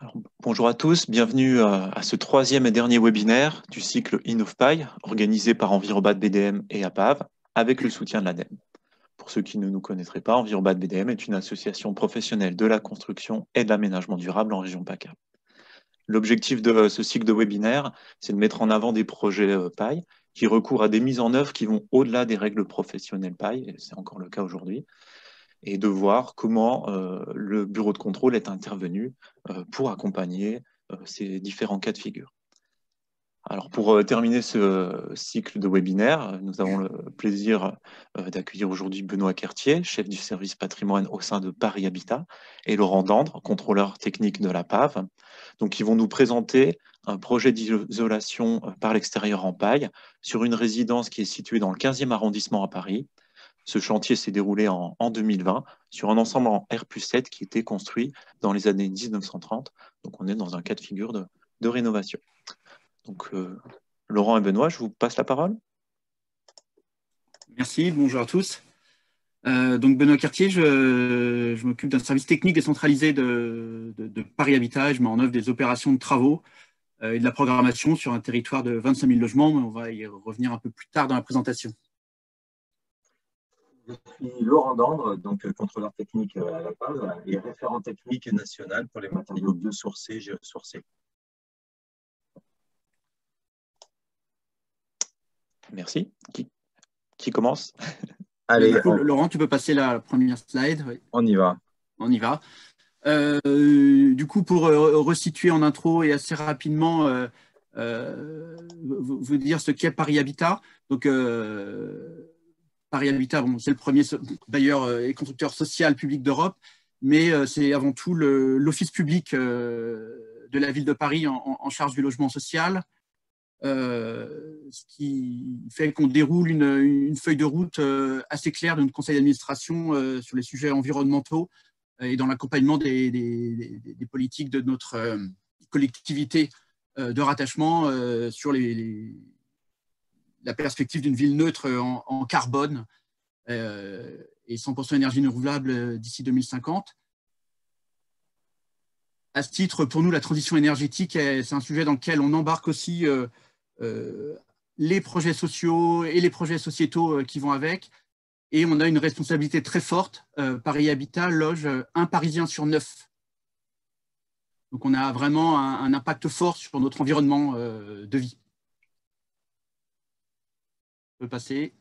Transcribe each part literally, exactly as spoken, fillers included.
Alors, bonjour à tous, bienvenue à, à ce troisième et dernier webinaire du cycle InnovPy, organisé par Envirobat B D M et A P A V, avec le soutien de l'A D E M. Pour ceux qui ne nous connaîtraient pas, Envirobat B D M est une association professionnelle de la construction et de l'aménagement durable en région PACA. L'objectif de ce cycle de webinaire, c'est de mettre en avant des projets P A I qui recourent à des mises en œuvre qui vont au-delà des règles professionnelles P A I, et c'est encore le cas aujourd'hui, et de voir comment euh, le bureau de contrôle est intervenu euh, pour accompagner euh, ces différents cas de figure. Alors pour euh, terminer ce cycle de webinaire, nous avons le plaisir euh, d'accueillir aujourd'hui Benoît Cartier, chef du service patrimoine au sein de Paris Habitat, et Laurent Dandre, contrôleur technique de la P A V. Donc ils vont nous présenter un projet d'isolation par l'extérieur en paille sur une résidence qui est située dans le quinzième arrondissement à Paris. Ce chantier s'est déroulé en, en deux mille vingt sur un ensemble en R plus sept qui était construit dans les années mille neuf cent trente. Donc, on est dans un cas de figure de, de rénovation. Donc, euh, Laurent et Benoît, je vous passe la parole. Merci, bonjour à tous. Euh, donc, Benoît Cartier, je, je m'occupe d'un service technique décentralisé de, de, de Paris Habitat. Je mets en œuvre des opérations de travaux euh, et de la programmation sur un territoire de vingt-cinq mille logements, mais on va y revenir un peu plus tard dans la présentation. Je suis Laurent Dandre, donc contrôleur technique à la P A V et référent technique national pour les matériaux biosourcés et géosourcés. Merci. Qui, qui commence? Allez, coup, on... Laurent, tu peux passer la première slide. Oui. On y va. On y va. Euh, du coup, pour euh, resituer en intro et assez rapidement, euh, euh, vous, vous dire ce qu'est Paris Habitat. Donc, euh, Paris Habitat, bon, c'est le premier bailleur et constructeur social public d'Europe, mais euh, c'est avant tout l'office public euh, de la ville de Paris en, en charge du logement social, euh, ce qui fait qu'on déroule une, une feuille de route euh, assez claire de notre conseil d'administration euh, sur les sujets environnementaux et dans l'accompagnement des, des, des, des politiques de notre euh, collectivité euh, de rattachement euh, sur les, les la perspective d'une ville neutre en, en carbone euh, et cent pour cent énergie renouvelable d'ici deux mille cinquante. À ce titre, pour nous, la transition énergétique, c'est un sujet dans lequel on embarque aussi euh, euh, les projets sociaux et les projets sociétaux euh, qui vont avec. Et on a une responsabilité très forte. Euh, Paris Habitat loge un Parisien sur neuf. Donc, on a vraiment un, un impact fort sur notre environnement euh, de vie. Passer.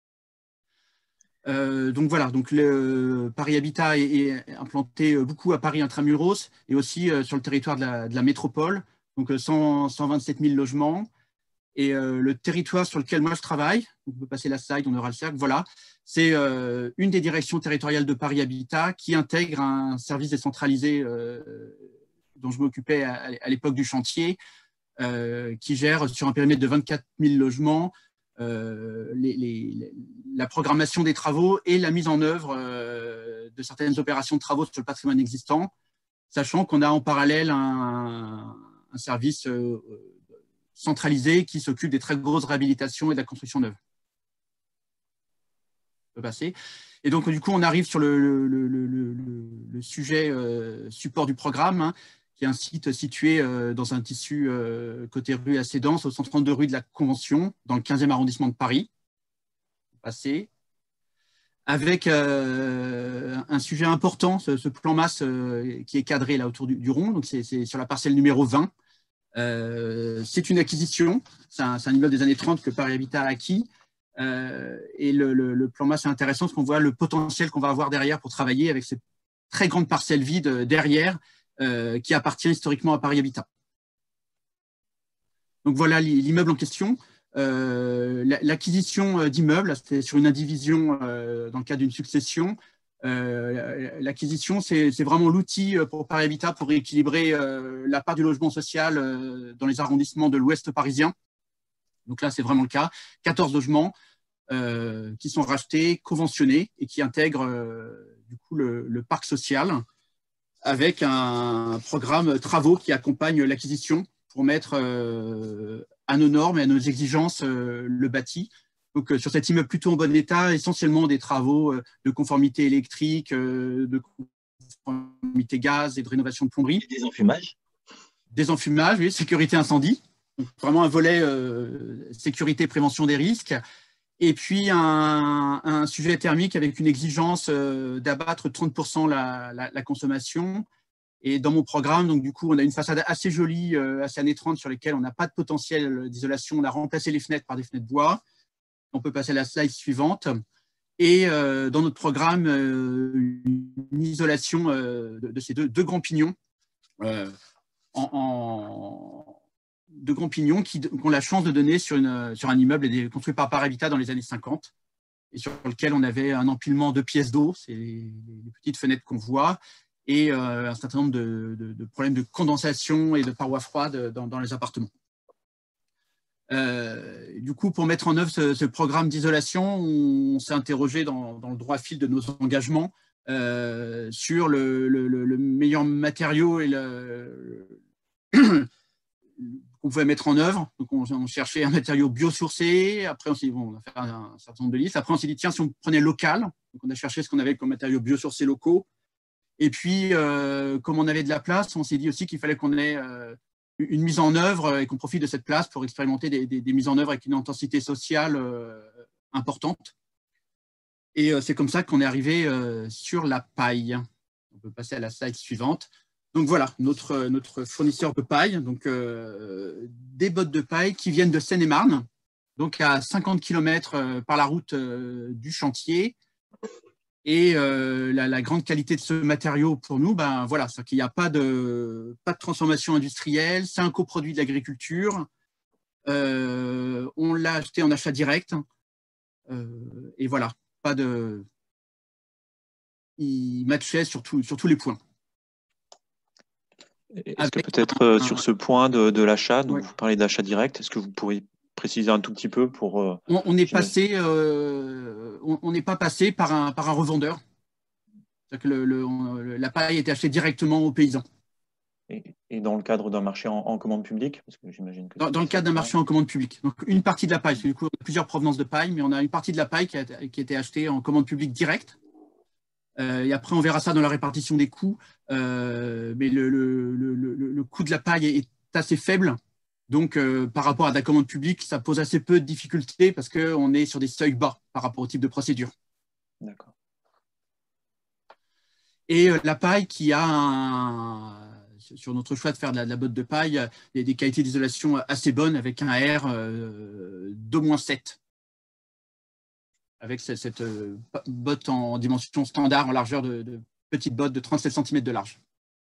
Euh, donc voilà, donc le Paris Habitat est, est implanté beaucoup à Paris intramuros et aussi euh, sur le territoire de la, de la métropole, donc cent, cent vingt-sept mille logements. Et euh, le territoire sur lequel moi je travaille, on peut passer la slide, on aura le cercle, voilà, c'est euh, une des directions territoriales de Paris Habitat qui intègre un service décentralisé euh, dont je m'occupais à, à l'époque du chantier, euh, qui gère sur un périmètre de vingt-quatre mille logements Euh, les, les, la programmation des travaux et la mise en œuvre euh, de certaines opérations de travaux sur le patrimoine existant, sachant qu'on a en parallèle un, un service euh, centralisé qui s'occupe des très grosses réhabilitations et de la construction neuve. On peut passer. Et donc, du coup, on arrive sur le, le, le, le, le sujet euh, support du programme, hein, qui est un site situé euh, dans un tissu euh, côté rue assez dense, au cent trente-deux rue de la Convention, dans le quinzième arrondissement de Paris. Passé. Avec euh, un sujet important, ce, ce plan masse euh, qui est cadré là autour du, du rond, donc c'est sur la parcelle numéro vingt. Euh, c'est une acquisition, c'est un, un immeuble des années trente que Paris Habitat a acquis. Euh, et le, le, le plan masse est intéressant parce qu'on voit le potentiel qu'on va avoir derrière pour travailler avec ces très grandes parcelles vides derrière, Euh, qui appartient historiquement à Paris Habitat. Donc voilà l'immeuble en question. Euh, L'acquisition d'immeubles, c'était sur une indivision euh, dans le cadre d'une succession. Euh, L'acquisition, c'est vraiment l'outil pour Paris Habitat pour équilibrer euh, la part du logement social euh, dans les arrondissements de l'Ouest parisien. Donc là, c'est vraiment le cas. quatorze logements euh, qui sont rachetés, conventionnés et qui intègrent euh, du coup le, le parc social, avec un programme travaux qui accompagne l'acquisition pour mettre euh, à nos normes et à nos exigences euh, le bâti. Donc, euh, sur cet immeuble plutôt en bon état, essentiellement des travaux euh, de conformité électrique, euh, de conformité gaz et de rénovation de plomberie. Et des enfumages. désenfumage, oui, sécurité incendie, donc vraiment un volet euh, sécurité, prévention des risques, et puis un, un sujet thermique avec une exigence euh, d'abattre trente pour cent la, la, la consommation. Et dans mon programme, donc du coup, on a une façade assez jolie, euh, assez années trente, sur lesquelles on n'a pas de potentiel d'isolation. On a remplacé les fenêtres par des fenêtres bois. On peut passer à la slide suivante. Et euh, dans notre programme, euh, une isolation euh, de, de ces deux, deux grands pignons, euh, en, en, deux grands pignons qui, qui ont la chance de donner sur, une, sur un immeuble construit par Parhabitat dans les années cinquante, et sur lequel on avait un empilement de pièces d'eau, c'est les, les petites fenêtres qu'on voit, et euh, un certain nombre de, de, de problèmes de condensation et de parois froides dans, dans les appartements. Euh, du coup, pour mettre en œuvre ce, ce programme d'isolation, on s'est interrogé dans, dans le droit fil de nos engagements euh, sur le, le, le meilleur matériau et le, qu'on pouvait mettre en œuvre. Donc, on, on cherchait un matériau biosourcé. Après, on s'est dit, bon, on a fait un, un certain nombre de listes. Après, on s'est dit, tiens, si on prenait local, donc on a cherché ce qu'on avait comme matériaux biosourcés locaux. Et puis, euh, comme on avait de la place, on s'est dit aussi qu'il fallait qu'on ait euh, une mise en œuvre et qu'on profite de cette place pour expérimenter des, des, des mises en œuvre avec une intensité sociale euh, importante. Et euh, c'est comme ça qu'on est arrivé euh, sur la paille. On peut passer à la slide suivante. Donc voilà, notre, notre fournisseur de paille, donc euh, des bottes de paille qui viennent de Seine-et-Marne, donc à cinquante kilomètres par la route euh, du chantier. Et euh, la, la grande qualité de ce matériau pour nous, ben voilà, c'est qu'il n'y a pas de, pas de transformation industrielle, c'est un coproduit de l'agriculture. Euh, on l'a acheté en achat direct. Euh, et voilà, pas de. Il matchait sur, tout, sur tous les points. Est-ce que peut-être un... sur ce point de, de l'achat, donc ouais. Vous parlez d'achat direct, est-ce que vous pourriez préciser un tout petit peu pour… Euh, on, on est passé, euh, on n'est pas passé par un, par un revendeur. C'est-à-dire que le, le, on, la paille était achetée directement aux paysans. Et, et dans le cadre d'un marché en, en commande publique, parce que j'imagine que Dans, dans le cadre d'un marché en commande publique. Donc une partie de la paille, parce que du coup, on a plusieurs provenances de paille, mais on a une partie de la paille qui a, qui a été achetée en commande publique directe. Euh, et après, on verra ça dans la répartition des coûts. Euh, mais le, le, le, le, le coût de la paille est assez faible. Donc, euh, par rapport à la commande publique, ça pose assez peu de difficultés parce qu'on est sur des seuils bas par rapport au type de procédure. D'accord. Et euh, la paille qui a, un, sur notre choix de faire de la, de la botte de paille, des, des qualités d'isolation assez bonnes avec un R euh, d'au moins sept. Avec cette, cette euh, botte en dimension standard, en largeur de, de petite botte de trente-sept centimètres de large.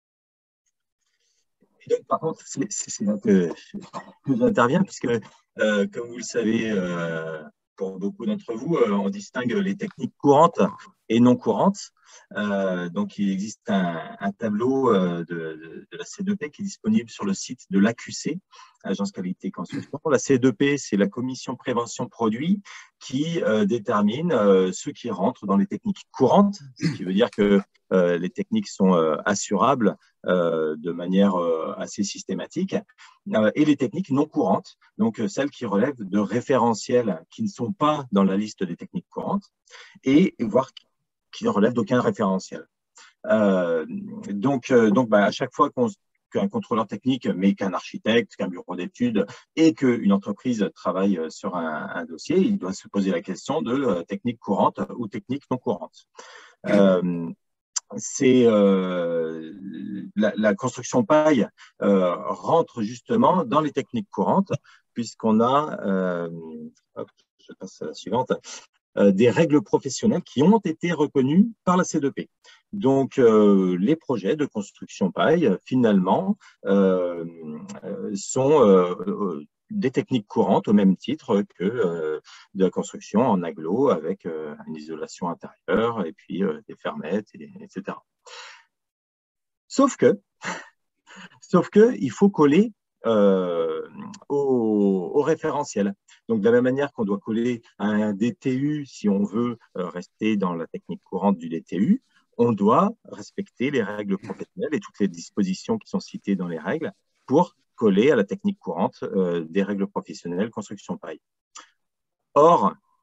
Et donc, par contre, c'est là que, que j'interviens, puisque, euh, comme vous le savez, euh, pour beaucoup d'entre vous, euh, on distingue les techniques courantes et non courantes. Euh, donc, il existe un, un tableau euh, de, de, de la C deux P qui est disponible sur le site de l'A Q C, Agence Qualité Construction. La C deux P, c'est la Commission Prévention Produits qui euh, détermine euh, ceux qui rentrent dans les techniques courantes, ce qui veut dire que euh, les techniques sont euh, assurables euh, de manière euh, assez systématique, euh, et les techniques non courantes, donc euh, celles qui relèvent de référentiels qui ne sont pas dans la liste des techniques courantes, et voire qui ne relèvent d'aucun référentiel. Euh, donc, euh, donc bah, à chaque fois qu'on qu'un contrôleur technique, mais qu'un architecte, qu'un bureau d'études et qu'une entreprise travaille sur un, un dossier, il doit se poser la question de euh, technique courante ou technique non courante. Euh, c'est euh, la, la construction paille euh, rentre justement dans les techniques courantes, puisqu'on a, euh, hop, je passe à la suivante, euh, des règles professionnelles qui ont été reconnues par la C deux P. Donc, euh, les projets de construction paille, finalement, euh, sont euh, des techniques courantes au même titre que euh, de la construction en agglo avec euh, une isolation intérieure et puis euh, des fermettes, et, etc. Sauf que, sauf que il faut coller euh, au, au référentiel. Donc, de la même manière qu'on doit coller à un D T U si on veut euh, rester dans la technique courante du D T U, on doit respecter les règles professionnelles et toutes les dispositions qui sont citées dans les règles pour coller à la technique courante euh, des règles professionnelles construction paille. Or,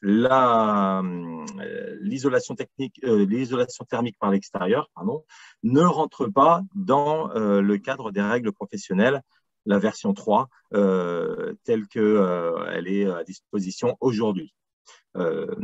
l'isolation technique, euh, l'isolation thermique par l'extérieur, pardon, ne rentre pas dans euh, le cadre des règles professionnelles, la version trois, euh, telle qu'elle euh, est à disposition aujourd'hui. Euh,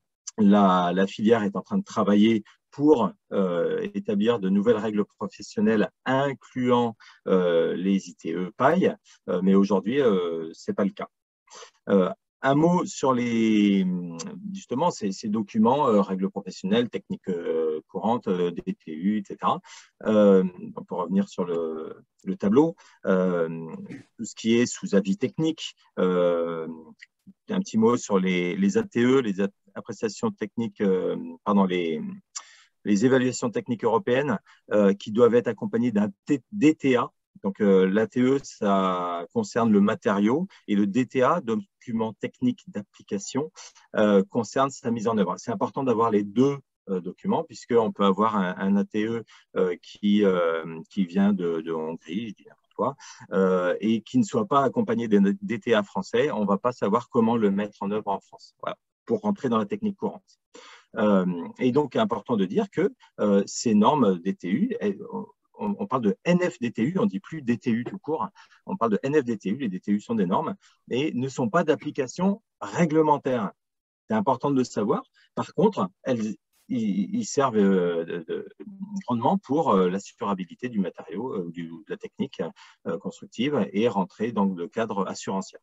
la, la filière est en train de travailler pour euh, établir de nouvelles règles professionnelles incluant euh, les I T E paille, euh, mais aujourd'hui, euh, ce n'est pas le cas. Euh, un mot sur les, justement, ces, ces documents, euh, règles professionnelles, techniques euh, courantes, euh, D T U, et cetera. Euh, pour revenir sur le, le tableau, euh, tout ce qui est sous avis technique, euh, un petit mot sur les, les A T E, les appréciations techniques, euh, pardon, les, les évaluations techniques européennes euh, qui doivent être accompagnées d'un D T A. Donc, euh, l'A T E, ça concerne le matériau et le D T A, document technique d'application, euh, concerne sa mise en œuvre. C'est important d'avoir les deux euh, documents puisqu'on peut avoir un, un A T E euh, qui, euh, qui vient de, de Hongrie, je dis n'importe quoi, euh, et qui ne soit pas accompagné d'un D T A français. On ne va pas savoir comment le mettre en œuvre en France, voilà, pour rentrer dans la technique courante. Euh, et donc, il est important de dire que euh, ces normes D T U, elles, on, on parle de N F D T U, on ne dit plus D T U tout court, on parle de N F D T U, les D T U sont des normes et ne sont pas d'application réglementaire. C'est important de le savoir. Par contre, elles, ils, ils servent euh, de, de, grandement pour euh, l'assurabilité du matériau, euh, du, de la technique euh, constructive et rentrer dans le cadre assurantiel.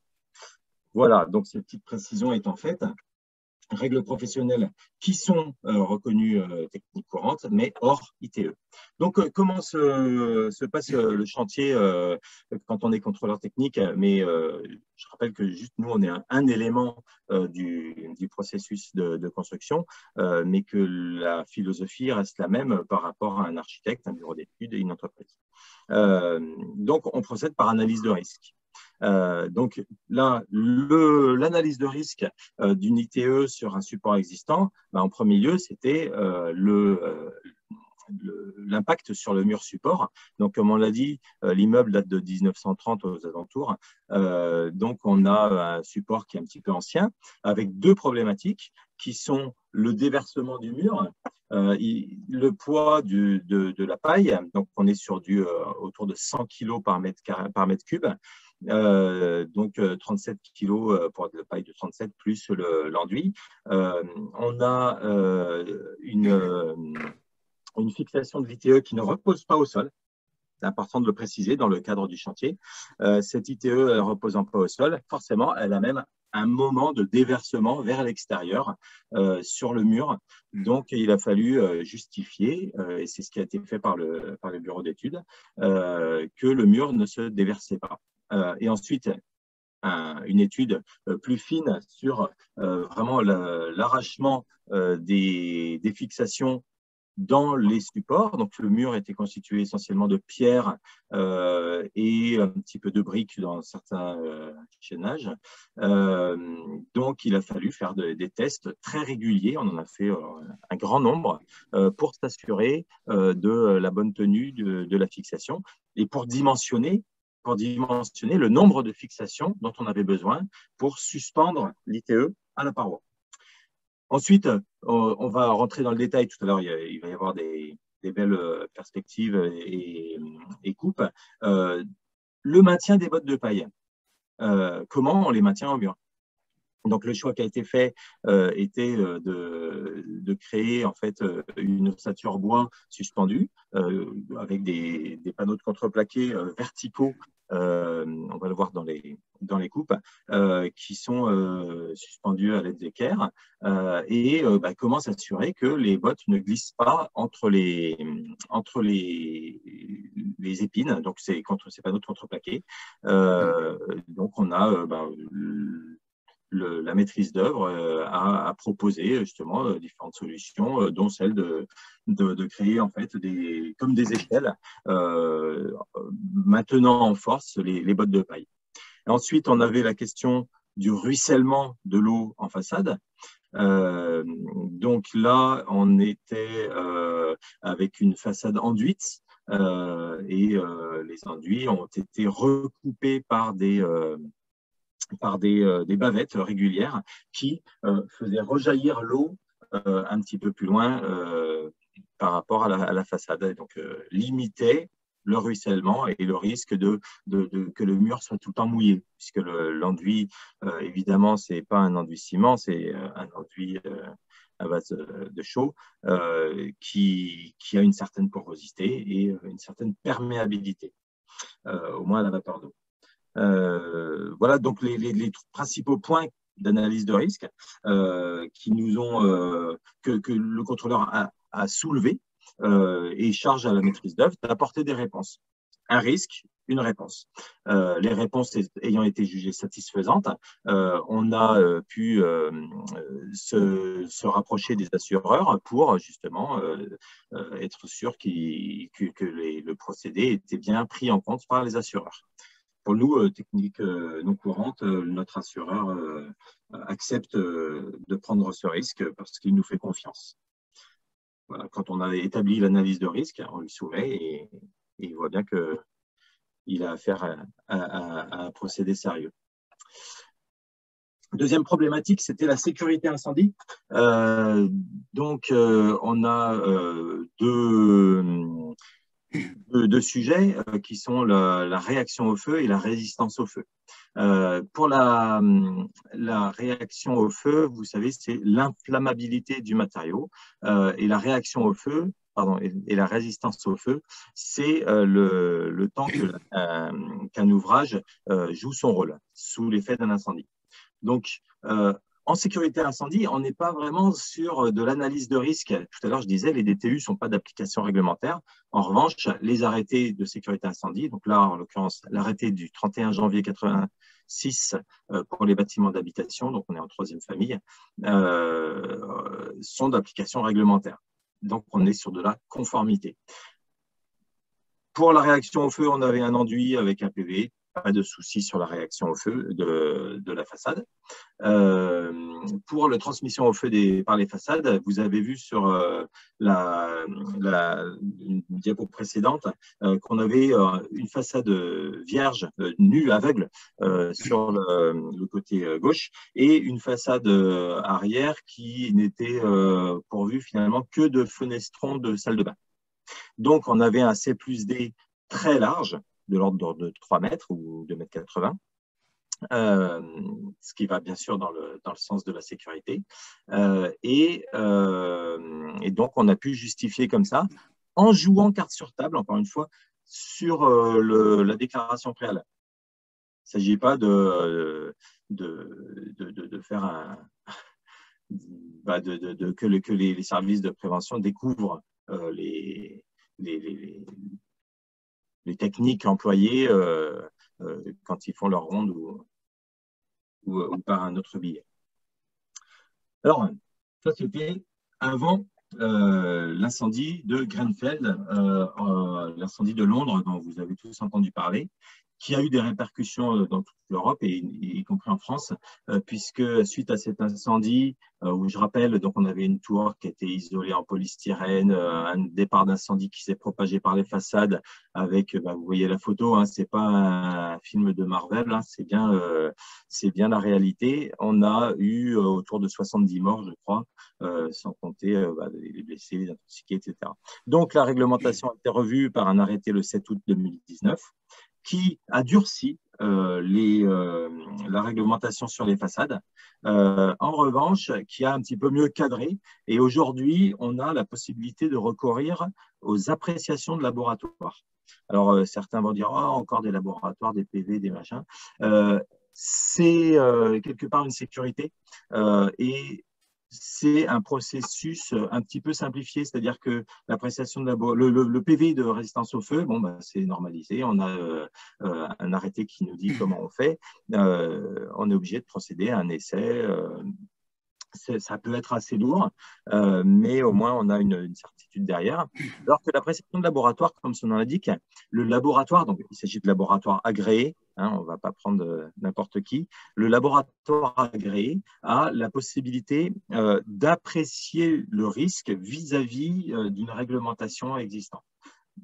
Voilà, donc cette petite précision étant faite, règles professionnelles qui sont euh, reconnues euh, techniques courantes, mais hors I T E. Donc, euh, comment se, se passe euh, le chantier euh, quand on est contrôleur technique? Mais euh, je rappelle que juste nous, on est un, un élément euh, du, du processus de, de construction, euh, mais que la philosophie reste la même par rapport à un architecte, un bureau d'études et une entreprise. Euh, donc, on procède par analyse de risque. Euh, donc là, l'analyse de risque euh, d'une I T E sur un support existant, ben, en premier lieu, c'était euh, le, euh, l'impact sur le mur support. Donc, comme on l'a dit, euh, l'immeuble date de mille neuf cent trente aux alentours. Euh, donc, on a un support qui est un petit peu ancien, avec deux problématiques qui sont le déversement du mur, euh, il, le poids du, de, de la paille. Donc, on est sur du euh, autour de cent kilos par mètre, par mètre cube. Euh, donc euh, trente-sept kilos euh, pour la paille de trente-sept plus l'enduit. Euh, on a euh, une, euh, une fixation de l'I T E qui ne repose pas au sol. C'est important de le préciser dans le cadre du chantier. Euh, cette I T E ne reposant pas au sol, forcément, elle a même un moment de déversement vers l'extérieur euh, sur le mur. Donc, il a fallu euh, justifier, euh, et c'est ce qui a été fait par le, par le bureau d'études, euh, que le mur ne se déversait pas. Euh, et ensuite, un, une étude euh, plus fine sur euh, vraiment l'arrachement euh, des, des fixations dans les supports. Donc, le mur était constitué essentiellement de pierres euh, et un petit peu de briques dans certains euh, chaînages. Euh, donc, il a fallu faire de, des tests très réguliers. On en a fait euh, un grand nombre euh, pour s'assurer euh, de la bonne tenue de, de la fixation et pour dimensionner pour dimensionner le nombre de fixations dont on avait besoin pour suspendre l'I T E à la paroi. Ensuite, on va rentrer dans le détail. Tout à l'heure, il va y avoir des, des belles perspectives et, et coupes. Euh, le maintien des bottes de paille. Euh, comment on les maintient au mur? Donc, le choix qui a été fait euh, était de, de créer en fait une ossature bois suspendue euh, avec des, des panneaux de contreplaqué euh, verticaux. Euh, on va le voir dans les, dans les coupes, euh, qui sont euh, suspendus à l'aide d'équerres. Euh, et euh, bah, comment s'assurer que les bottes ne glissent pas entre les, entre les, les épines. Donc, c'est contre ces panneaux de contreplaqué. Euh, donc, on a euh, bah, le, la maîtrise d'œuvre euh, a, a proposé justement euh, différentes solutions, euh, dont celle de, de, de créer en fait des, comme des échelles, euh, maintenant en force les, les bottes de paille. Et ensuite, on avait la question du ruissellement de l'eau en façade. Euh, donc là, on était euh, avec une façade enduite euh, et euh, les enduits ont été recoupés par des, euh, par des, euh, des bavettes régulières qui euh, faisaient rejaillir l'eau euh, un petit peu plus loin euh, par rapport à la, à la façade. Et donc, euh, limiter le ruissellement et le risque de, de, de que le mur soit tout le temps mouillé, puisque l'enduit, euh, évidemment, ce n'est pas un enduit ciment, c'est un enduit euh, à base de chaux euh, qui, qui a une certaine porosité et une certaine perméabilité, euh, au moins à la vapeur d'eau. Euh, voilà donc les, les, les principaux points d'analyse de risque euh, qui nous ont, euh, que, que le contrôleur a, a soulevé euh, et charge à la maîtrise d'œuvre d'apporter des réponses. Un risque, une réponse. Euh, les réponses ayant été jugées satisfaisantes, euh, on a euh, pu euh, se, se rapprocher des assureurs pour justement euh, euh, être sûr qu que, que les, le procédé était bien pris en compte par les assureurs. Pour nous, euh, technique euh, non courante, euh, notre assureur euh, accepte euh, de prendre ce risque parce qu'il nous fait confiance. Voilà, quand on a établi l'analyse de risque, on lui soumet et, et il voit bien qu'il a affaire à, à, à un procédé sérieux. Deuxième problématique, c'était la sécurité incendie. Euh, donc, euh, on a euh, deux... De, de sujets euh, qui sont la, la réaction au feu et la résistance au feu. Euh, pour la, la réaction au feu, vous savez, c'est l'inflammabilité du matériau euh, et la réaction au feu, pardon, et, et la résistance au feu, c'est euh, le, le temps que, euh, qu'un ouvrage euh, joue son rôle sous l'effet d'un incendie. Donc, euh, en sécurité incendie, on n'est pas vraiment sur de l'analyse de risque. Tout à l'heure, je disais, les D T U ne sont pas d'application réglementaire. En revanche, les arrêtés de sécurité incendie, donc là, en l'occurrence, l'arrêté du trente et un janvier quatre-vingt-six euh, pour les bâtiments d'habitation, donc on est en troisième famille, euh, sont d'application réglementaire. Donc, on est sur de la conformité. Pour la réaction au feu, on avait un enduit avec un P V. Pas de souci sur la réaction au feu de, de la façade. Euh, pour la transmission au feu des, par les façades, vous avez vu sur euh, la, la une diapo précédente euh, qu'on avait euh, une façade vierge, euh, nue, aveugle, euh, sur le, le côté gauche et une façade arrière qui n'était euh, pourvue finalement que de fenestrons de salle de bain. Donc, on avait un C plus D très large, de l'ordre de trois mètres ou deux mètres quatre-vingts, euh, ce qui va bien sûr dans le, dans le sens de la sécurité. Euh, et, euh, et donc, on a pu justifier comme ça, en jouant carte sur table, encore une fois, sur euh, le, la déclaration préalable. Il ne s'agit pas de, de, de, de, de faire un... Bah de, de, de, que, le, que les, les services de prévention découvrent euh, les, les, les, les techniques employées euh, euh, quand ils font leur ronde ou, ou, ou par un autre billet. Alors, ça c'était avant euh, l'incendie de Grenfell, euh, euh, l'incendie de Londres dont vous avez tous entendu parler, qui a eu des répercussions dans toute l'Europe et y compris en France, euh, puisque suite à cet incendie, euh, où je rappelle, donc on avait une tour qui était isolée en polystyrène, euh, un départ d'incendie qui s'est propagé par les façades avec, bah, vous voyez la photo, hein, c'est pas un film de Marvel, hein, c'est bien, euh, c'est bien la réalité. On a eu euh, autour de soixante-dix morts, je crois, euh, sans compter euh, bah, les blessés, les intoxiqués, et cetera. Donc la réglementation a été revue par un arrêté le sept août deux mille dix-neuf, qui a durci euh, les, euh, la réglementation sur les façades. Euh, en revanche, qui a un petit peu mieux cadré. Et aujourd'hui, on a la possibilité de recourir aux appréciations de laboratoire. Alors, euh, certains vont dire, oh, encore des laboratoires, des P V, des machins. Euh, c'est euh, quelque part une sécurité. Euh, et c'est un processus un petit peu simplifié, c'est-à-dire que l'appréciation de la, le, le, le P V de résistance au feu, bon, bah, c'est normalisé, on a euh, euh, un arrêté qui nous dit comment on fait, euh, on est obligé de procéder à un essai, euh, ça peut être assez lourd, euh, mais au moins on a une, une certitude derrière. Alors que l'appréciation de laboratoire, comme son nom l'indique, le laboratoire, donc il s'agit de laboratoire agréé, hein, on ne va pas prendre n'importe qui, le laboratoire agréé a la possibilité euh, d'apprécier le risque vis-à-vis euh, d'une réglementation existante.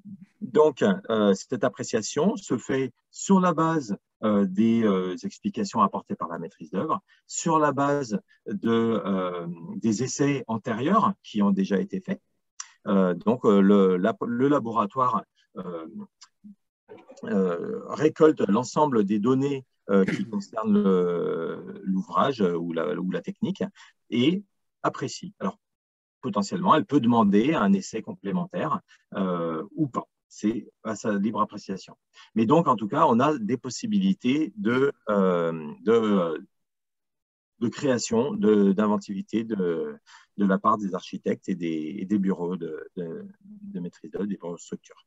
Donc, euh, cette appréciation se fait sur la base euh, des euh, explications apportées par la maîtrise d'œuvre, sur la base de, euh, des essais antérieurs qui ont déjà été faits. Euh, donc, euh, le, la, le laboratoire euh, euh, récolte l'ensemble des données euh, qui concernent l'ouvrage ou la, ou la technique et apprécie. Alors, potentiellement, elle peut demander un essai complémentaire euh, ou pas. C'est à sa libre appréciation. Mais donc, en tout cas, on a des possibilités de, euh, de, de création, d'inventivité de, de, de la part des architectes et des, et des bureaux de, de, de maîtrise d'œuvre, des bureaux de structure.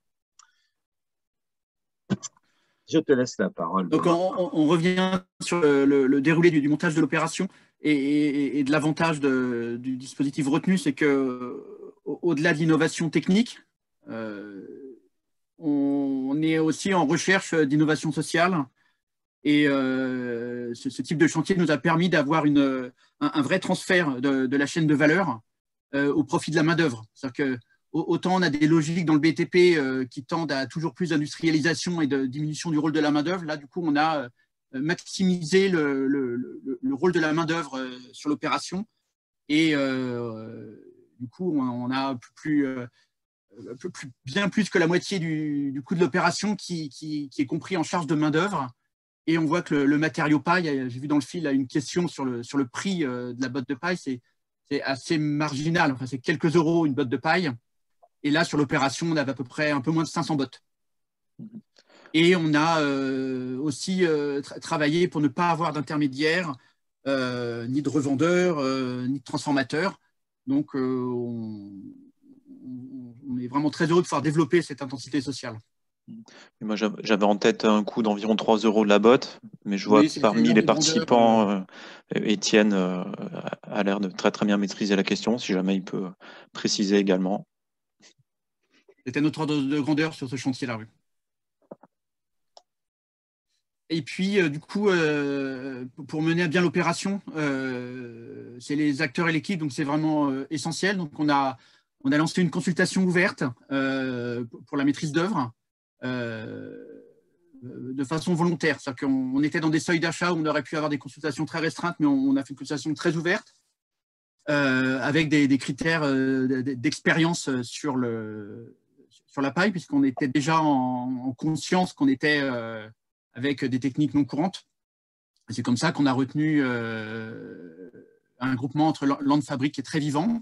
Je te laisse la parole. Donc, on, on revient sur le, le, le déroulé du, du montage de l'opération et, et, et de l'avantage du dispositif retenu, c'est qu'au-delà de l'innovation technique, euh, on, on est aussi en recherche d'innovation sociale. Et euh, ce, ce type de chantier nous a permis d'avoir un, un vrai transfert de, de la chaîne de valeur euh, au profit de la main-d'œuvre. C'est-à-dire que autant on a des logiques dans le B T P euh, qui tendent à toujours plus d'industrialisation et de diminution du rôle de la main-d'œuvre. Là, du coup, on a euh, maximisé le, le, le, le rôle de la main-d'œuvre euh, sur l'opération. Et euh, du coup, on, on a plus, plus, euh, plus, bien plus que la moitié du, du coût de l'opération qui, qui, qui est compris en charge de main-d'œuvre. Et on voit que le, le matériau paille, j'ai vu dans le fil là, une question sur le, sur le prix euh, de la botte de paille, c'est assez marginal. Enfin, c'est quelques euros une botte de paille. Et là, sur l'opération, on avait à peu près un peu moins de cinq cents bottes. Et on a euh, aussi euh, tra travaillé pour ne pas avoir d'intermédiaire, euh, ni de revendeur, euh, ni de transformateur. Donc, euh, on, on est vraiment très heureux de pouvoir développer cette intensité sociale. Et moi, j'avais en tête un coût d'environ trois euros de la botte, mais je vois Oui, que parmi les participants, euh, Étienne euh, a l'air de très très bien maîtriser la question, si jamais il peut préciser également. C'était notre ordre de grandeur sur ce chantier-là, oui. Et puis, euh, du coup, euh, pour mener à bien l'opération, euh, c'est les acteurs et l'équipe, donc c'est vraiment euh, essentiel. Donc, on a, on a lancé une consultation ouverte euh, pour la maîtrise d'œuvre. Euh, de façon volontaire. C'est-à-dire qu'on était dans des seuils d'achat où on aurait pu avoir des consultations très restreintes, mais on, on a fait une consultation très ouverte euh, avec des, des critères euh, d'expérience sur, le, sur la paille, puisqu'on était déjà en, en conscience qu'on était euh, avec des techniques non courantes. C'est comme ça qu'on a retenu euh, un groupement entre Land Fabric qui est très vivant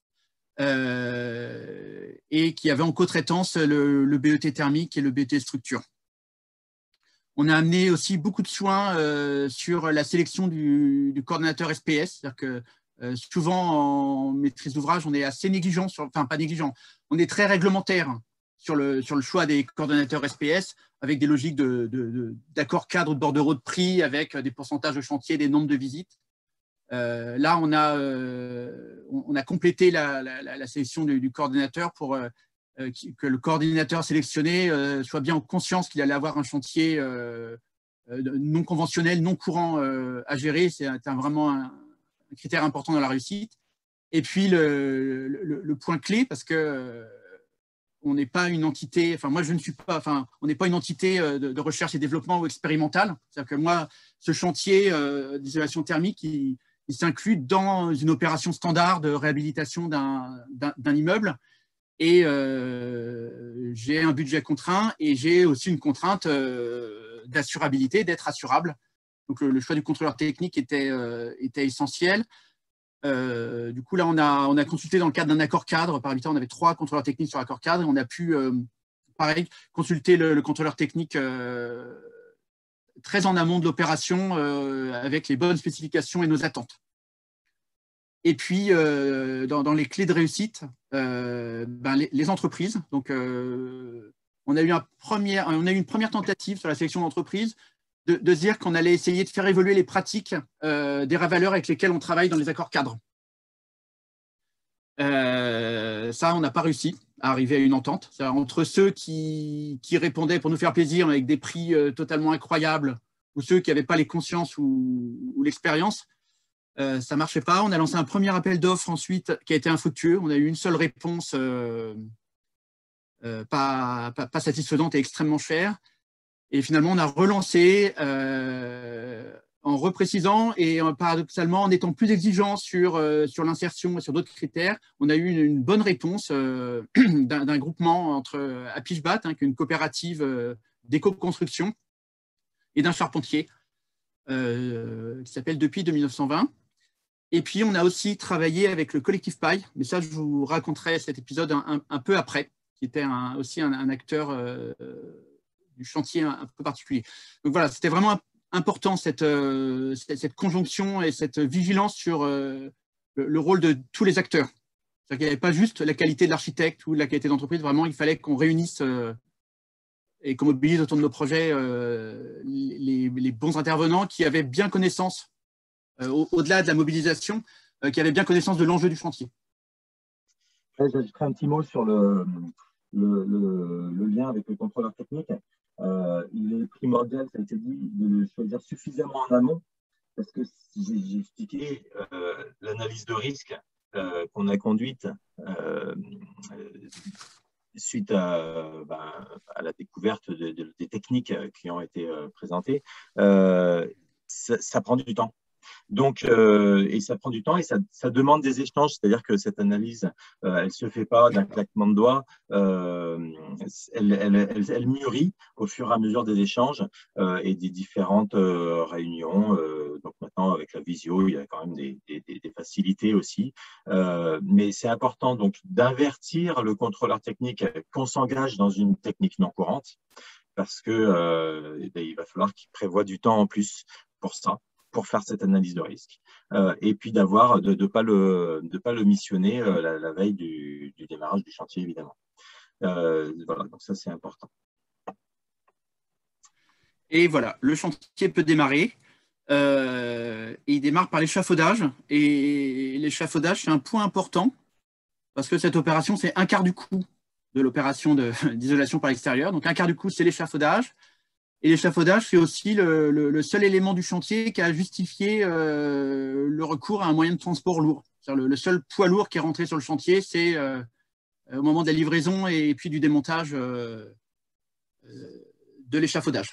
euh, et qui avait en co-traitance le, le B E T thermique et le B E T structure. On a amené aussi beaucoup de soins euh, sur la sélection du, du coordonnateur S P S. C'est-à-dire que euh, souvent, en maîtrise d'ouvrage, on est assez négligent, sur, enfin pas négligent, on est très réglementaire sur le, sur le choix des coordonnateurs S P S avec des logiques d'accords de, de, cadre, de bordereau de prix, avec des pourcentages de chantier, des nombres de visites. Euh, là, on a, euh, on a complété la, la, la sélection du, du coordonnateur pour euh, que le coordinateur sélectionné euh, soit bien en conscience qu'il allait avoir un chantier euh, non conventionnel, non courant euh, à gérer. C'est vraiment un, un critère important dans la réussite. Et puis, le, le, le point clé, parce que euh, on n'est pas une entité, enfin moi je ne suis pas, enfin on n'est pas une entité de, de recherche et développement ou expérimentale. C'est-à-dire que moi, ce chantier euh, d'isolation thermique, il, il s'inclut dans une opération standard de réhabilitation d'un d'un immeuble. Et euh, j'ai un budget contraint et j'ai aussi une contrainte euh, d'assurabilité, d'être assurable. Donc le, le choix du contrôleur technique était, euh, était essentiel. Euh, du coup, là, on a, on a consulté dans le cadre d'un accord cadre. Par habitant, on avait trois contrôleurs techniques sur accord cadre et on a pu, euh, pareil, consulter le, le contrôleur technique euh, très en amont de l'opération euh, avec les bonnes spécifications et nos attentes. Et puis, euh, dans, dans les clés de réussite, euh, ben les, les entreprises. Donc, euh, on, a eu un premier, on a eu une première tentative sur la sélection d'entreprises de, de se dire qu'on allait essayer de faire évoluer les pratiques euh, des ravaleurs avec lesquels on travaille dans les accords cadres. Euh, ça, on n'a pas réussi à arriver à une entente. Entre ceux qui, qui répondaient pour nous faire plaisir avec des prix euh, totalement incroyables ou ceux qui n'avaient pas les consciences ou, ou l'expérience, Euh, ça ne marchait pas. On a lancé un premier appel d'offres ensuite qui a été infructueux. On a eu une seule réponse euh, euh, pas, pas, pas satisfaisante et extrêmement chère. Et finalement, on a relancé euh, en reprécisant et euh, paradoxalement en étant plus exigeant sur, euh, sur l'insertion et sur d'autres critères. On a eu une, une bonne réponse euh, d'un groupement entre Apishbat, hein, qui est une coopérative euh, d'éco-construction, et d'un charpentier euh, qui s'appelle Depuis de mille neuf cent vingt. Et puis, on a aussi travaillé avec le collectif Paille, mais ça, je vous raconterai cet épisode un, un, un peu après, qui était un, aussi un, un acteur euh, du chantier un, un peu particulier. Donc voilà, c'était vraiment important cette, euh, cette, cette conjonction et cette vigilance sur euh, le, le rôle de tous les acteurs. C'est-à-dire qu'il n'y avait pas juste la qualité de l'architecte ou la qualité d'entreprise, vraiment, il fallait qu'on réunisse euh, et qu'on mobilise autour de nos projets euh, les, les bons intervenants qui avaient bien connaissance, euh, au-delà de la mobilisation, euh, qui avaient bien connaissance de l'enjeu du chantier. J'ajouterai un petit mot sur le, le, le, le lien avec le contrôleur technique. Euh, il est primordial, ça a été dit, de le choisir suffisamment en amont, parce que j'ai expliqué euh, l'analyse de risque euh, qu'on a conduite euh, suite à, ben, à la découverte de, de, des techniques qui ont été euh, présentées. Euh, ça, ça prend du temps. Donc, euh, et ça prend du temps et ça, ça demande des échanges, c'est-à-dire que cette analyse, euh, elle ne se fait pas d'un claquement de doigts, euh, elle, elle, elle, elle mûrit au fur et à mesure des échanges euh, et des différentes euh, réunions. Euh, donc maintenant, avec la visio, il y a quand même des, des, des facilités aussi. Euh, mais c'est important donc d'invertir le contrôleur technique, qu'on s'engage dans une technique non courante, parce que euh, eh bien, il va falloir qu'il prévoie du temps en plus pour ça, pour faire cette analyse de risque, euh, et puis d'avoir de ne pas le de pas le missionner euh, la, la veille du, du démarrage du chantier, évidemment. Euh, voilà, donc ça c'est important. Et voilà, le chantier peut démarrer. Euh, et il démarre par l'échafaudage. Et l'échafaudage, c'est un point important parce que cette opération, c'est un quart du coût de l'opération d'isolation par l'extérieur. Donc un quart du coût, c'est l'échafaudage. Et l'échafaudage, c'est aussi le, le, le seul élément du chantier qui a justifié euh, le recours à un moyen de transport lourd. Le, le seul poids lourd qui est rentré sur le chantier, c'est euh, au moment de la livraison et puis du démontage euh, euh, de l'échafaudage.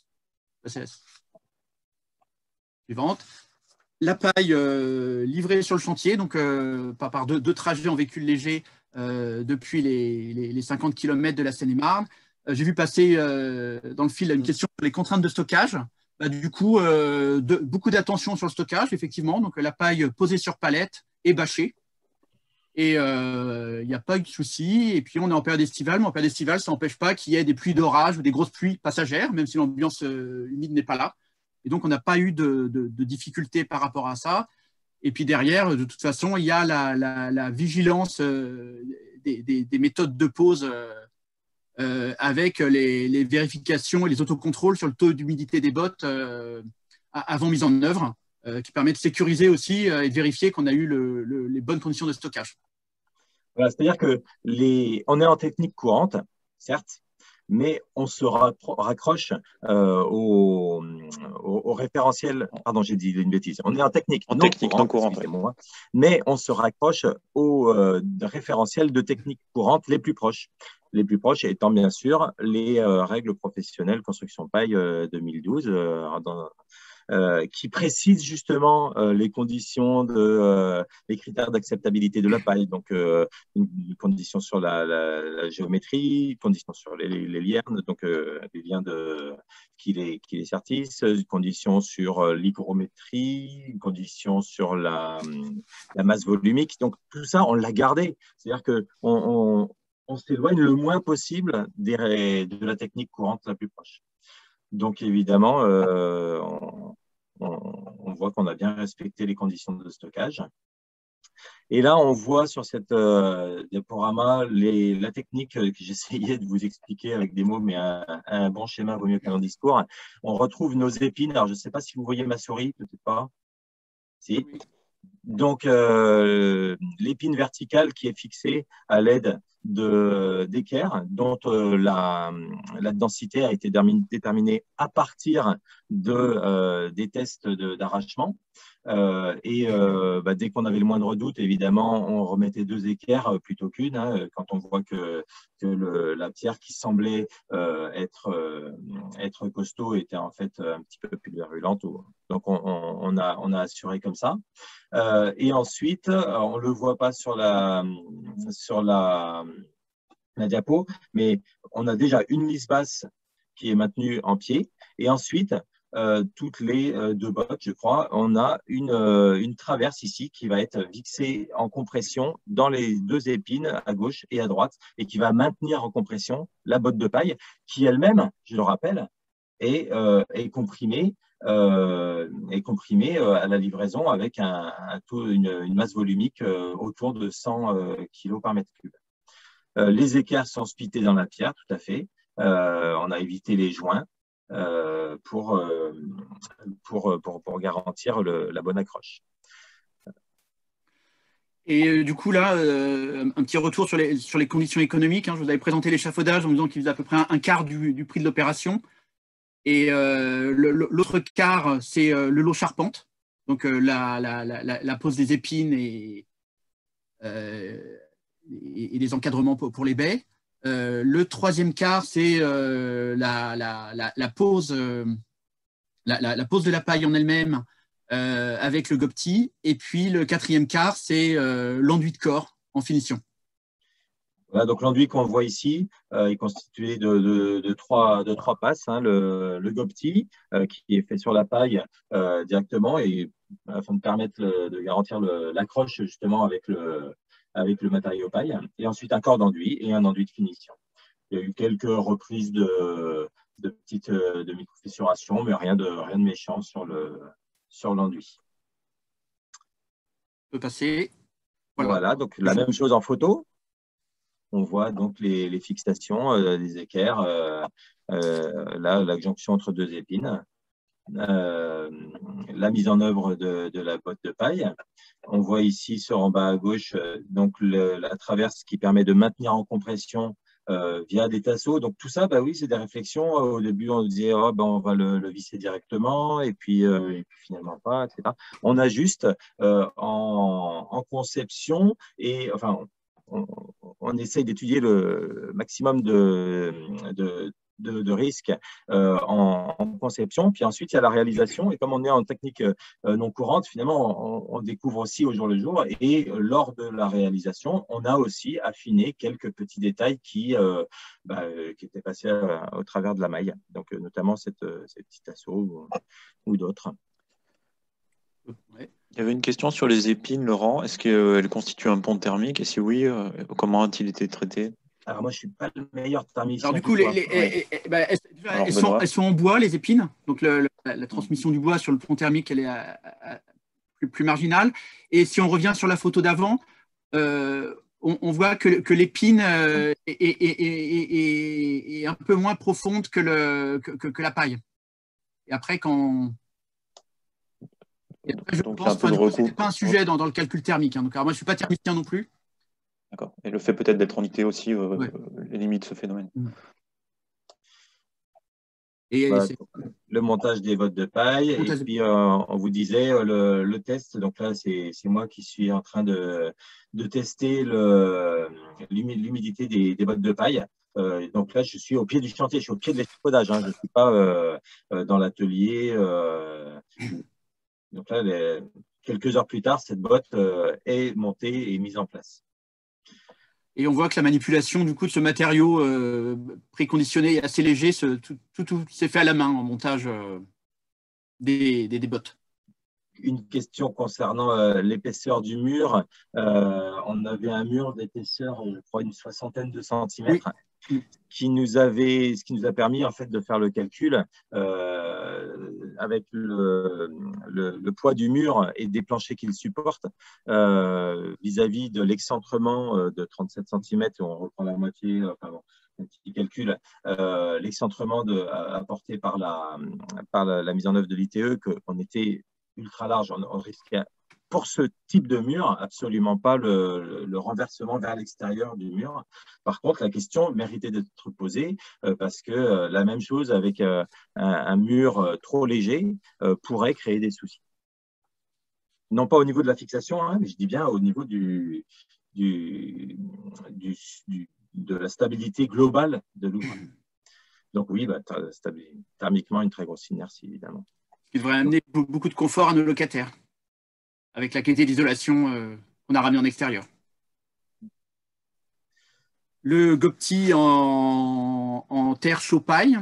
Suivante. La paille euh, livrée sur le chantier, donc euh, par, par deux, deux trajets en véhicule léger euh, depuis les, les, les cinquante kilomètres de la Seine-et-Marne. Euh, J'ai vu passer euh, dans le fil une question sur les contraintes de stockage. Bah, du coup, euh, de, beaucoup d'attention sur le stockage, effectivement. Donc la paille posée sur palette et bâchée. Et il euh, n'y a pas eu de souci. Et puis on est en période estivale, mais en période estivale, ça n'empêche pas qu'il y ait des pluies d'orage ou des grosses pluies passagères, même si l'ambiance euh, humide n'est pas là. Et donc, on n'a pas eu de, de, de difficultés par rapport à ça. Et puis derrière, de toute façon, il y a la, la, la vigilance euh, des, des, des méthodes de pose euh, euh, avec les, les vérifications et les autocontrôles sur le taux d'humidité des bottes euh, avant mise en œuvre, euh, qui permet de sécuriser aussi euh, et de vérifier qu'on a eu le, le, les bonnes conditions de stockage. Voilà, c'est-à-dire que les, on est en technique courante, certes, mais on se raccroche euh, au, au, au référentiel. Pardon, j'ai dit une bêtise. On est en technique en non technique courante, non courante, excusez-moi, mais on se raccroche au euh, référentiel de techniques courantes les plus proches. Les plus proches étant bien sûr les euh, règles professionnelles construction paille euh, deux mille douze, euh, dans, Euh, qui précise justement euh, les conditions, de, euh, les critères d'acceptabilité de la paille. Donc, euh, une, une condition sur la, la, la géométrie, une condition sur les, les, les liernes, donc euh, les liens de, qui, les, qui les sertissent, une condition sur euh, l'hygrométrie, une condition sur la, la masse volumique. Donc, tout ça, on l'a gardé. C'est-à-dire qu'on on, on s'éloigne le moins possible des, de la technique courante la plus proche. Donc, évidemment, euh, on, on, on voit qu'on a bien respecté les conditions de stockage. Et là, on voit sur cette euh, diaporama les, la technique que j'essayais de vous expliquer avec des mots, mais un, un bon schéma vaut mieux qu'un discours. On retrouve nos épines. Alors, je ne sais pas si vous voyez ma souris, peut-être pas. Si. Donc, euh, l'épine verticale qui est fixée à l'aide d'équerres dont euh, la, la densité a été déterminée à partir de, euh, des tests d'arrachement. Euh, et euh, bah, dès qu'on avait le moindre doute, évidemment, on remettait deux équerres plutôt qu'une, hein, quand on voit que, que le, la pierre qui semblait euh, être, euh, être costaud était en fait un petit peu plus virulente. Donc, on, on, on, a, on a assuré comme ça. Euh, et ensuite, on ne le voit pas sur la, sur la, la diapo, mais on a déjà une lisse basse qui est maintenue en pied. Et ensuite, euh, toutes les euh, deux bottes, je crois, on a une, euh, une traverse ici qui va être fixée en compression dans les deux épines à gauche et à droite et qui va maintenir en compression la botte de paille qui elle-même, je le rappelle, est, euh, est comprimée Euh, est comprimé euh, à la livraison avec un, un taux, une, une masse volumique euh, autour de cent euh, kilos par mètre cube. Euh, les équerres sont splittés dans la pierre, tout à fait. Euh, on a évité les joints euh, pour, euh, pour, pour, pour garantir le, la bonne accroche. Et euh, du coup, là, euh, un petit retour sur les, sur les conditions économiques. Hein. Je vous avais présenté l'échafaudage en disant qu'il faisait à peu près un, un quart du, du prix de l'opération. Et euh, l'autre quart, c'est euh, le lot charpente, donc euh, la, la, la, la pose des épines et, euh, et, et les encadrements pour, pour les baies. Euh, le troisième quart, c'est euh, la, la, la, la, pose, euh, la, la, la pose de la paille en elle-même euh, avec le gopti. Et puis le quatrième quart, c'est euh, l'enduit de corps en finition. Voilà, donc l'enduit qu'on voit ici euh, est constitué de, de, de, trois, de trois passes. Hein, le, le gopti euh, qui est fait sur la paille euh, directement et afin de permettre le, de garantir l'accroche justement avec le, avec le matériau paille. Et ensuite un corps d'enduit et un enduit de finition. Il y a eu quelques reprises de, de petites de micro-fissurations, mais rien de, rien de méchant sur le, sur l'enduit. On peut passer. Voilà, voilà donc la même chose en photo. On voit donc les, les fixations euh, des équerres, euh, euh, là, la jonction entre deux épines, euh, la mise en œuvre de, de la botte de paille. On voit ici sur en bas à gauche euh, donc le, la traverse qui permet de maintenir en compression euh, via des tasseaux. Donc tout ça, bah oui, c'est des réflexions. Au début, on disait oh, bah, on va le, le visser directement et puis, euh, et puis finalement pas, et cetera. On ajuste euh, en, en conception et enfin. On, on essaye d'étudier le maximum de, de, de, de risques euh, en, en conception. Puis ensuite, il y a la réalisation. Et comme on est en technique euh, non courante, finalement, on, on découvre aussi au jour le jour. Et euh, lors de la réalisation, on a aussi affiné quelques petits détails qui, euh, bah, qui étaient passés à, au travers de la maille. Donc, euh, notamment cette, ces petits assos ou, ou d'autres. Ouais. Il y avait une question sur les épines, Laurent. Est-ce qu'elles constituent un pont thermique? Et si oui, euh, comment a-t-il été traité? Alors moi, je ne suis pas le meilleur thermicien. Alors du coup, les, les, ouais. elles, bah, elles, Alors, elles, sont, elles sont en bois, les épines. Donc le, le, la, la transmission du bois sur le pont thermique, elle est à, à, à, plus, plus marginale. Et si on revient sur la photo d'avant, euh, on, on voit que, que l'épine euh, est, est, est, est, est un peu moins profonde que, le, que, que, que la paille. Et après, quand... Et après, je donc, pense que ce n'est pas un sujet dans, dans le calcul thermique. Hein. Donc, alors moi, je ne suis pas thermicien non plus. D'accord. Et le fait peut-être d'être en I T aussi euh, ouais. limite ce phénomène. Mmh. Et voilà, le montage des bottes de paille. Et de... puis, euh, on vous disait le, le test. Donc là, c'est moi qui suis en train de, de tester l'humidité des, des bottes de paille. Euh, donc là, je suis au pied du chantier, je suis au pied de l'échafaudage. Hein, je ne suis pas euh, dans l'atelier. Euh, donc là, les, quelques heures plus tard, cette botte euh, est montée et mise en place. Et on voit que la manipulation du coup de ce matériau euh, préconditionné est assez léger. Ce, tout, tout, tout s'est fait à la main en montage euh, des, des, des bottes. Une question concernant euh, l'épaisseur du mur. Euh, on avait un mur d'épaisseur, je crois, une soixantaine de centimètres, oui. qui nous avait, ce qui nous a permis en fait de faire le calcul euh, avec le, le, le poids du mur et des planchers qu'il supporte euh, vis-à-vis de l'excentrement de trente-sept centimètres. On reprend la moitié. Enfin bon, un petit calcul, euh, l'excentrement apporté par la, par la, la mise en œuvre de l'I T E, qu'on était ultra large, on, on risquait pour ce type de mur, absolument pas le, le renversement vers l'extérieur du mur. Par contre, la question méritait d'être posée euh, parce que euh, la même chose avec euh, un, un mur euh, trop léger euh, pourrait créer des soucis. Non pas au niveau de la fixation, hein, mais je dis bien au niveau du, du, du, du, de la stabilité globale de l'ouvrage. Donc oui, bah, thermiquement, une très grosse inertie, évidemment. Il devrait amener beaucoup de confort à nos locataires, avec la qualité d'isolation euh, qu'on a ramenée en extérieur. Le Gopti en, en terre chaud-paille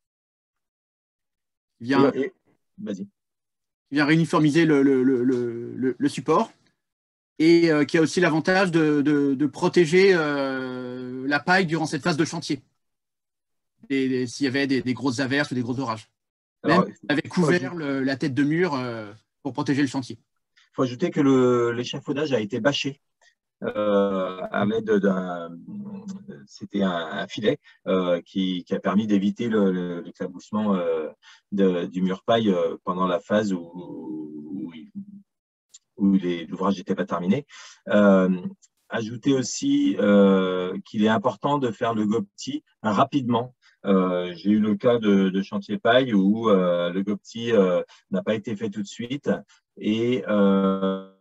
vient, et, et, vas-y. vient réuniformiser le, le, le, le, le support et euh, qui a aussi l'avantage de, de, de protéger euh, la paille durant cette phase de chantier, s'il y avait des, des grosses averses ou des gros orages. Même Alors, avait couvert le, la tête de mur euh, pour protéger le chantier. Il faut ajouter que l'échafaudage a été bâché euh, à l'aide d'un c'était un, un filet euh, qui, qui a permis d'éviter l'éclaboussement euh, du mur paille euh, pendant la phase où, où, où l'ouvrage n'était pas terminé. Euh, ajouter aussi euh, qu'il est important de faire le Gopti rapidement. Euh, j'ai eu le cas de, de chantier paille où euh, le Gopti euh, n'a pas été fait tout de suite et euh,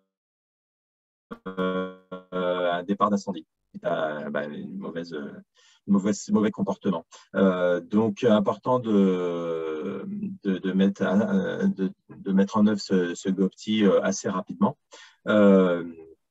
euh, un départ d'incendie. Euh, bah, une mauvaise, une mauvaise, mauvais comportement. Euh, donc, important de, de, de, mettre, de, de mettre en œuvre ce, ce Gopti assez rapidement. Euh,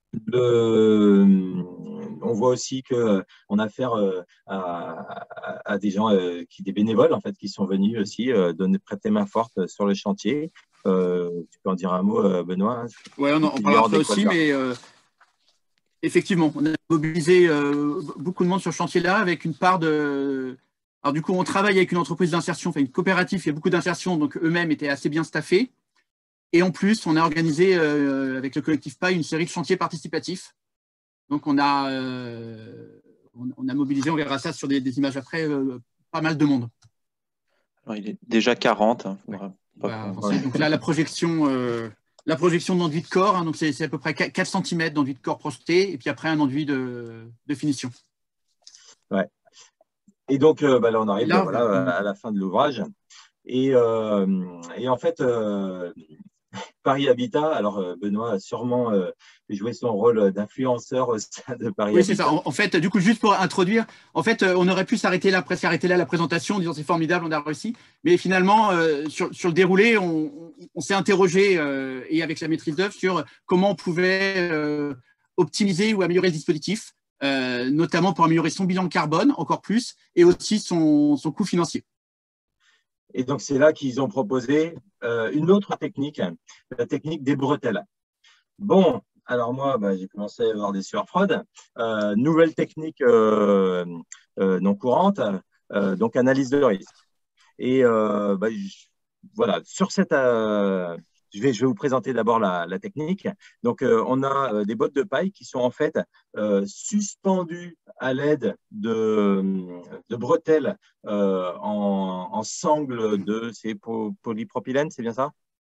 Le, on voit aussi qu'on a affaire à, à, à des gens, qui, des bénévoles en fait, qui sont venus aussi donner, prêter main forte sur le chantier. Euh, tu peux en dire un mot, Benoît? Oui, on en parlera après aussi, mais euh, effectivement, on a mobilisé euh, beaucoup de monde sur ce chantier-là avec une part de… Alors du coup, on travaille avec une entreprise d'insertion, enfin une coopérative, il y a beaucoup d'insertion, donc eux-mêmes étaient assez bien staffés. Et en plus, on a organisé euh, avec le collectif Paille une série de chantiers participatifs. Donc, on a, euh, on a mobilisé, on verra ça sur des, des images après, euh, pas mal de monde. Alors, il est déjà quarante. Hein, ouais. pas ouais. Donc là, la projection, euh, la projection d'enduit de corps, hein, donc c'est à peu près quatre centimètres d'enduit de corps projeté, et puis après un enduit de, de finition. Ouais. Et donc, euh, bah là, on arrive là, voilà, vous... à la fin de l'ouvrage. Et, euh, et en fait, euh, Paris Habitat, alors Benoît a sûrement euh, joué son rôle d'influenceur au sein de Paris oui, Habitat. Oui, c'est ça. En, en fait, du coup, juste pour introduire, en fait, euh, on aurait pu s'arrêter là, presque arrêter là la présentation en disant c'est formidable, on a réussi. Mais finalement, euh, sur, sur le déroulé, on, on, on s'est interrogé, euh, et avec la maîtrise d'œuvre, sur comment on pouvait euh, optimiser ou améliorer le dispositif, euh, notamment pour améliorer son bilan carbone encore plus, et aussi son, son coût financier. Et donc, c'est là qu'ils ont proposé euh, une autre technique, la technique des bretelles. Bon, alors moi, bah, j'ai commencé à avoir des sueurs froides. Euh, nouvelle technique euh, euh, non courante, euh, donc analyse de risque. Et euh, bah, je, voilà, sur cette… Euh, je vais, je vais vous présenter d'abord la, la technique. Donc, euh, on a euh, des bottes de paille qui sont en fait euh, suspendues à l'aide de, de bretelles euh, en, en sangle de ces polypropylène, c'est bien ça?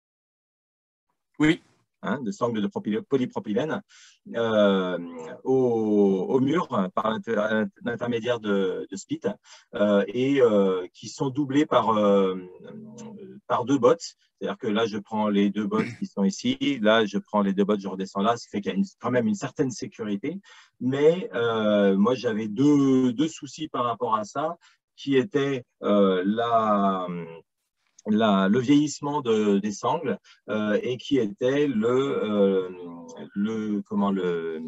Oui. Hein, de sangle de polypropylène euh, au, au mur par l'intermédiaire de, de spit euh, et euh, qui sont doublés par, euh, par deux bottes. C'est-à-dire que là, je prends les deux bottes qui sont ici, là, je prends les deux bottes, je redescends là, ce qui fait qu'il y a une, quand même une certaine sécurité. Mais euh, moi, j'avais deux, deux soucis par rapport à ça, qui étaient euh, la… La, le vieillissement de, des sangles euh, et qui était le, euh, le, comment, le,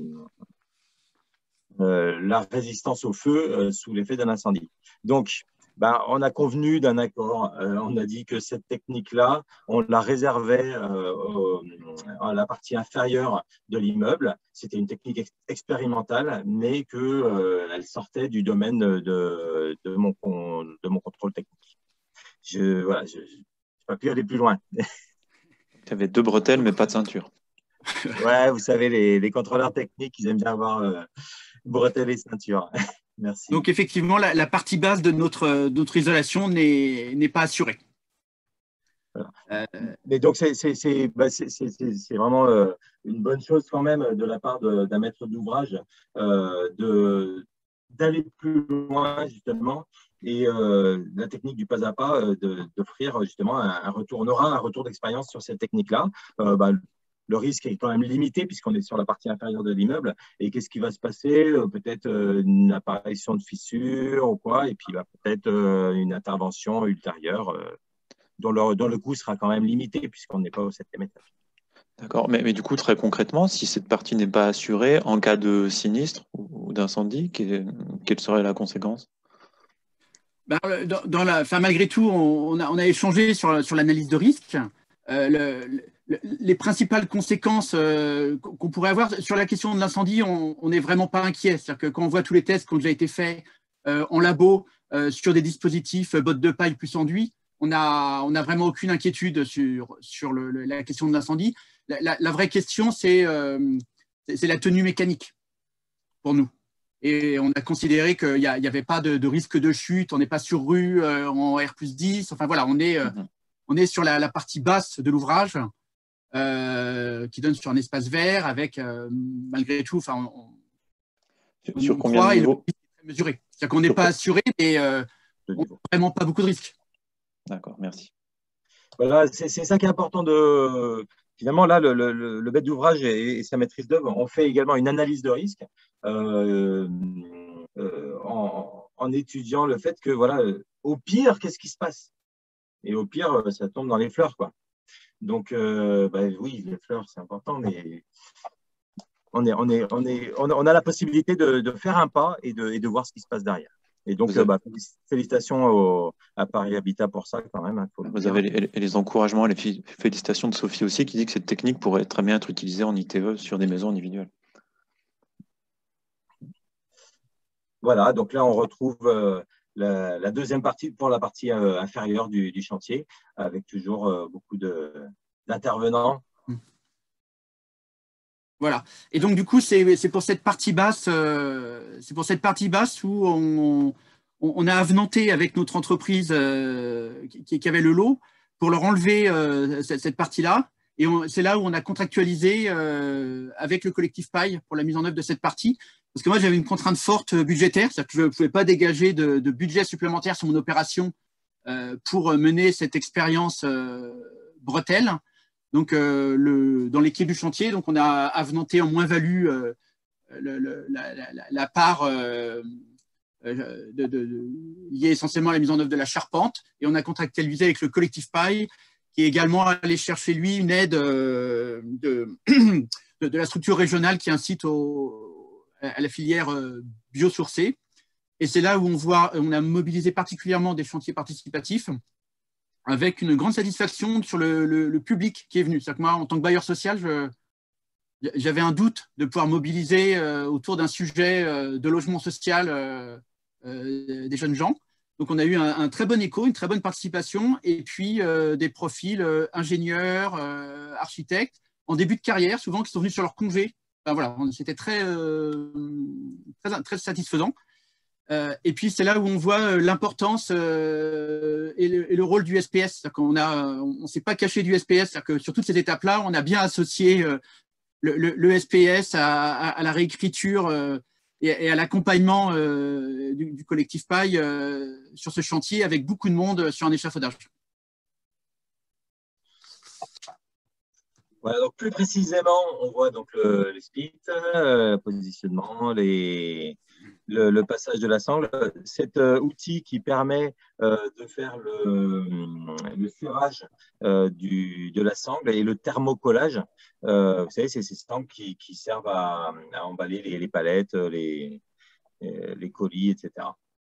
euh, la résistance au feu euh, sous l'effet d'un incendie. Donc, ben, on a convenu d'un accord. Euh, on a dit que cette technique-là, on la réservait euh, au, à la partie inférieure de l'immeuble. C'était une technique ex expérimentale, mais qu'elle euh, sortait du domaine de, de, mon, de mon contrôle technique. Je voilà, je n'ai pas pu aller plus loin. Tu avais deux bretelles, mais pas de ceinture. Ouais, vous savez, les, les contrôleurs techniques, ils aiment bien avoir euh, bretelles et ceinture. Merci. Donc, effectivement, la, la partie basse de notre, notre isolation n'est pas assurée. Voilà. Euh, Mais donc, c'est bah, vraiment euh, une bonne chose quand même de la part d'un maître d'ouvrage euh, de d'aller plus loin justement et euh, la technique du pas à pas euh, d'offrir justement un, un retour, on aura un retour d'expérience sur cette technique-là. Euh, bah, le risque est quand même limité puisqu'on est sur la partie inférieure de l'immeuble. Et qu'est-ce qui va se passer? Peut-être euh, une apparition de fissure ou quoi, et puis bah, peut-être euh, une intervention ultérieure euh, dont, le, dont le coût sera quand même limité puisqu'on n'est pas au septième étage. D'accord, mais, mais du coup, très concrètement, si cette partie n'est pas assurée, en cas de sinistre ou, ou d'incendie, quelle, quelle serait la conséquence? Ben, dans, dans la, enfin, malgré tout, on a, on a échangé sur, sur l'analyse de risque. Euh, le, le, les principales conséquences euh, qu'on pourrait avoir sur la question de l'incendie, on n'est vraiment pas inquiet. C'est-à-dire que quand on voit tous les tests qui ont déjà été faits euh, en labo euh, sur des dispositifs euh, bottes de paille plus enduits, on n'a on a vraiment aucune inquiétude sur, sur le, le, la question de l'incendie. La, la, la vraie question, c'est euh, la tenue mécanique pour nous. Et on a considéré qu'il n'y avait pas de, de risque de chute, on n'est pas sur rue euh, en R plus dix. Enfin voilà, on est, euh, mm-hmm. on est sur la, la partie basse de l'ouvrage euh, qui donne sur un espace vert avec, euh, malgré tout, enfin, on, on, sur on combien de niveaux mesuré. C'est-à-dire qu'on n'est pas assuré, mais euh, on n'a vraiment pas beaucoup de risques. D'accord, merci. Voilà, c'est ça qui est important de… Finalement, là, le, le, le maître d'ouvrage et, et sa maîtrise d'œuvre ont fait également une analyse de risque euh, euh, en, en étudiant le fait que, voilà, au pire, qu'est-ce qui se passe? Et au pire, ça tombe dans les fleurs, quoi. Donc, euh, bah, oui, les fleurs, c'est important, mais on, est, on, est, on, est, on, a, on a la possibilité de, de faire un pas et de, et de voir ce qui se passe derrière. Et donc, avez... bah, félicitations au, à Paris Habitat pour ça, quand même. Hein, faut Vous avez les, les encouragements et les félicitations de Sophie aussi, qui dit que cette technique pourrait très bien être utilisée en I T E sur des maisons individuelles. Voilà, donc là, on retrouve euh, la, la deuxième partie pour la partie euh, inférieure du, du chantier, avec toujours euh, beaucoup d'intervenants. Voilà. Et donc, du coup, c'est pour cette partie basse, euh, c'est pour cette partie basse où on, on, on a avenanté avec notre entreprise euh, qui, qui avait le lot pour leur enlever euh, cette, cette partie-là. Et c'est là où on a contractualisé euh, avec le collectif Paille pour la mise en œuvre de cette partie. Parce que moi, j'avais une contrainte forte budgétaire, c'est-à-dire que je ne pouvais pas dégager de, de budget supplémentaire sur mon opération euh, pour mener cette expérience euh, bretelle. Donc, euh, le, dans l'équipe du chantier, donc on a avenanté en moins-value euh, la, la, la part euh, de, de, de, liée essentiellement à la mise en œuvre de la charpente, et on a contractualisé avec le collectif Paille, qui est également allé chercher, lui, une aide euh, de, de, de la structure régionale qui incite au, à la filière euh, biosourcée. Et c'est là où on voit, on a mobilisé particulièrement des chantiers participatifs, avec une grande satisfaction sur le, le, le public qui est venu. C'est-à-dire que moi, en tant que bailleur social, j'avais un doute de pouvoir mobiliser euh, autour d'un sujet euh, de logement social euh, euh, des jeunes gens. Donc, on a eu un, un très bon écho, une très bonne participation, et puis euh, des profils euh, ingénieurs, euh, architectes, en début de carrière, souvent qui sont venus sur leur congé. Enfin, voilà, c'était très, euh, très, très satisfaisant. Euh, et puis, c'est là où on voit l'importance euh, et, et le rôle du S P S. On ne s'est pas caché du S P S. Que sur toutes ces étapes-là, on a bien associé euh, le, le, le S P S à, à, à la réécriture euh, et, et à l'accompagnement euh, du, du collectif Paille euh, sur ce chantier avec beaucoup de monde sur un échafaudage. Voilà, donc plus précisément, on voit donc le, le split, le positionnement, les, le, le passage de la sangle. Cet euh, outil qui permet euh, de faire le, le serrage euh, du, de la sangle et le thermocollage. Euh, vous savez, c'est ces sangles qui, qui servent à, à emballer les, les palettes, les, les colis, et cetera.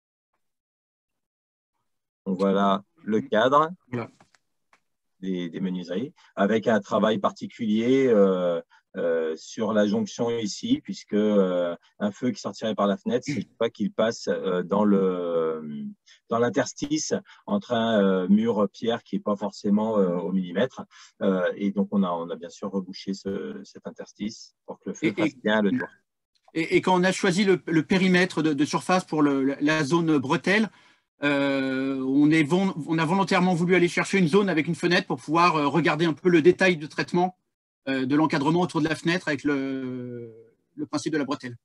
Donc voilà le cadre. Voilà. Des, des menuiseries, avec un travail particulier euh, euh, sur la jonction ici, puisque euh, un feu qui sortirait par la fenêtre, c'est pas qu'il passe euh, dans le dans l'interstice entre un euh, mur pierre qui n'est pas forcément euh, au millimètre, euh, et donc on a on a bien sûr rebouché ce, cet interstice pour que le feu et, fasse et, bien le tour. Et, et quand on a choisi le, le périmètre de, de surface pour le, la zone bretelle, Euh, on, est, on a volontairement voulu aller chercher une zone avec une fenêtre pour pouvoir euh, regarder un peu le détail de traitement euh, de l'encadrement autour de la fenêtre avec le, le principe de la bretelle.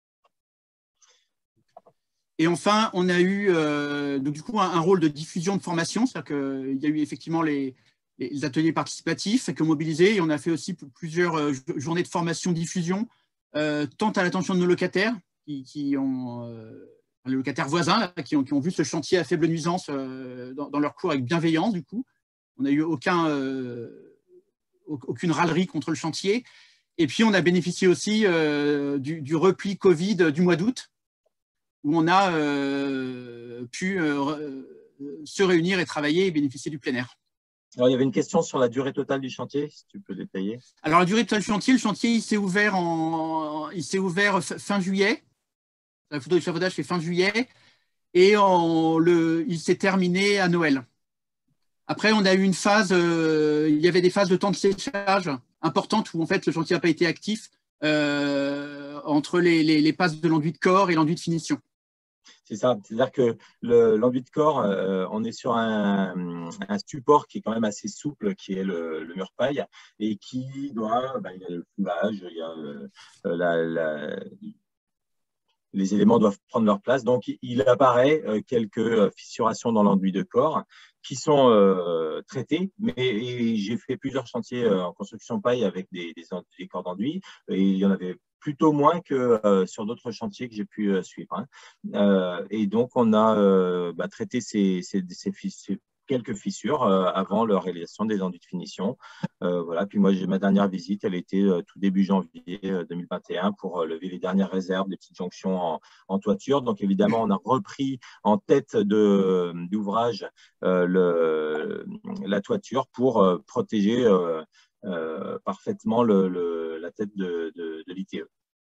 Et enfin, on a eu euh, donc, du coup un, un rôle de diffusion de formation, c'est-à-dire qu'il y a eu effectivement les, les ateliers participatifs qui ont mobilisé, et on a fait aussi plusieurs euh, journées de formation diffusion, euh, tant à l'attention de nos locataires, qui, qui ont, euh, les locataires voisins, là, qui, ont, qui ont vu ce chantier à faible nuisance euh, dans, dans leur cours avec bienveillance, du coup. On n'a eu aucun, euh, aucune râlerie contre le chantier. Et puis, on a bénéficié aussi euh, du, du repli Covid du mois d'août, où on a euh, pu euh, se réunir et travailler et bénéficier du plein air. Alors, il y avait une question sur la durée totale du chantier, si tu peux détailler. Alors, la durée totale du chantier, le chantier, il s'est ouvert, en, il s'est ouvert fin juillet. La photo d'échafaudage, c'est fin juillet. Et on, le, il s'est terminé à Noël. Après, on a eu une phase, euh, il y avait des phases de temps de séchage importantes où, en fait, le chantier n'a pas été actif euh, entre les, les, les passes de l'enduit de corps et l'enduit de finition. C'est ça, c'est-à-dire que l'enduit de corps, euh, on est sur un, un support qui est quand même assez souple, qui est le, le mur paille, et qui doit, ben, il y a le foulage, il y a euh, la, la, les éléments doivent prendre leur place. Donc, il apparaît euh, quelques fissurations dans l'enduit de corps qui sont euh, traités, mais j'ai fait plusieurs chantiers euh, en construction paille avec des, des, des corps d'enduit, et il y en avait plutôt moins que euh, sur d'autres chantiers que j'ai pu euh, suivre. Hein. Euh, et donc, on a euh, bah, traité ces, ces, ces, ces quelques fissures euh, avant la réalisation des enduits de finition. Euh, voilà. Puis moi, j'ai ma dernière visite, elle était euh, tout début janvier euh, deux mille vingt et un pour euh, lever les dernières réserves des petites jonctions en, en toiture. Donc, évidemment, on a repris en tête d'ouvrage euh, le, la toiture pour euh, protéger euh, euh, parfaitement le, le, la tête de, de, de l'I T E.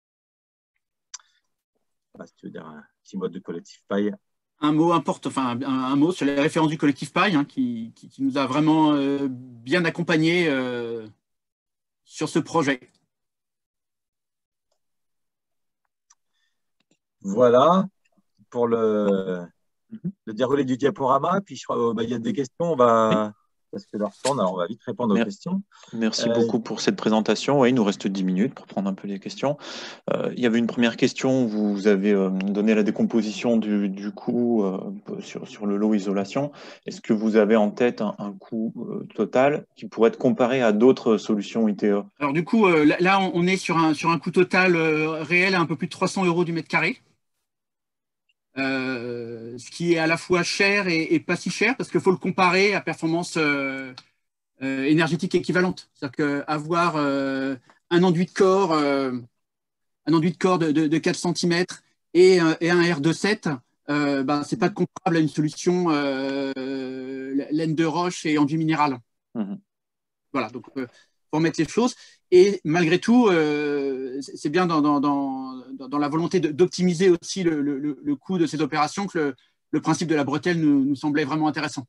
Si tu veux dire un petit mot de collectif paille. Un mot important, enfin un, un mot sur les références du collectif paille hein, qui, qui, qui nous a vraiment euh, bien accompagnés euh, sur ce projet. Voilà pour le, le déroulé du diaporama. Puis je crois bah, il y a des questions, on va. Oui. Parce que l'heure tourne, alors on va vite répondre aux questions. Merci euh, beaucoup pour cette présentation. Oui, il nous reste dix minutes pour prendre un peu les questions. Euh, il y avait une première question, vous avez euh, donné la décomposition du, du coût euh, sur, sur le lot isolation. Est-ce que vous avez en tête un, un coût euh, total qui pourrait être comparé à d'autres solutions I T E? Alors du coup, euh, là, on est sur un, sur un coût total euh, réel à un peu plus de trois cents euros du mètre carré. Euh, ce qui est à la fois cher et, et pas si cher parce qu'il faut le comparer à performance euh, euh, énergétique équivalente. C'est-à-dire qu'avoir euh, un enduit de corps, euh, un enduit de corps de, de, de quatre centimètres et, euh, et un R vingt-sept, euh, ben, ce n'est pas comparable à une solution euh, laine de roche et enduit minéral. Mmh. Voilà, donc euh, pour mettre les choses. Et malgré tout, euh, c'est bien dans, dans, dans, dans la volonté d'optimiser aussi le, le, le coût de ces opérations que le, le principe de la bretelle nous, nous semblait vraiment intéressant.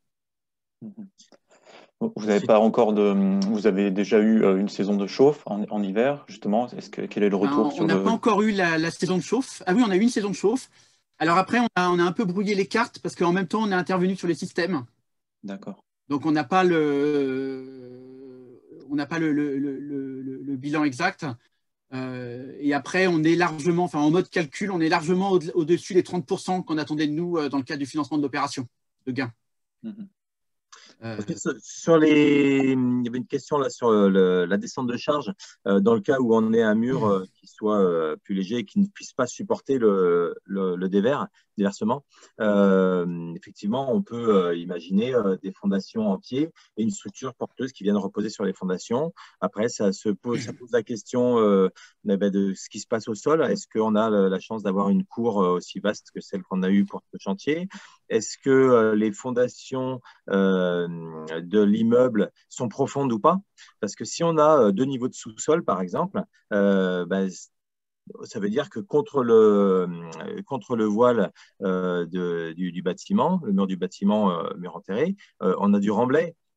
Vous n'avez pas encore de, vous avez déjà eu une saison de chauffe en, en hiver, justement. Est-ce que quel est le retour? Alors, on n'a le... pas encore eu la, la saison de chauffe. Ah oui, on a eu une saison de chauffe. Alors après, on a, on a un peu brouillé les cartes parce qu'en même temps, on est intervenu sur les systèmes. D'accord. Donc, on n'a pas le, on n'a pas le, le, le, le, le bilan exact. Euh, et après, on est largement, enfin en mode calcul, on est largement au-dessus des trente pour cent qu'on attendait de nous dans le cadre du financement de l'opération de gain. Mmh. Euh... Sur les, il y avait une question là sur le, la descente de charge. Euh, dans le cas où on ait un mur euh, qui soit euh, plus léger et qui ne puisse pas supporter le, le, le dévers, déversement, euh, effectivement, on peut euh, imaginer euh, des fondations en pied et une structure porteuse qui vienne reposer sur les fondations. Après, ça se pose, ça pose la question euh, de ce qui se passe au sol. Est-ce qu'on a la chance d'avoir une cour aussi vaste que celle qu'on a eue pour ce chantier? Est-ce que euh, les fondations euh, de l'immeuble sont profondes ou pas? Parce que si on a deux niveaux de sous-sol, par exemple, euh, ben, ça veut dire que contre le, contre le voile euh, de, du, du bâtiment, le mur du bâtiment, euh, mur enterré, euh, on a du remblai.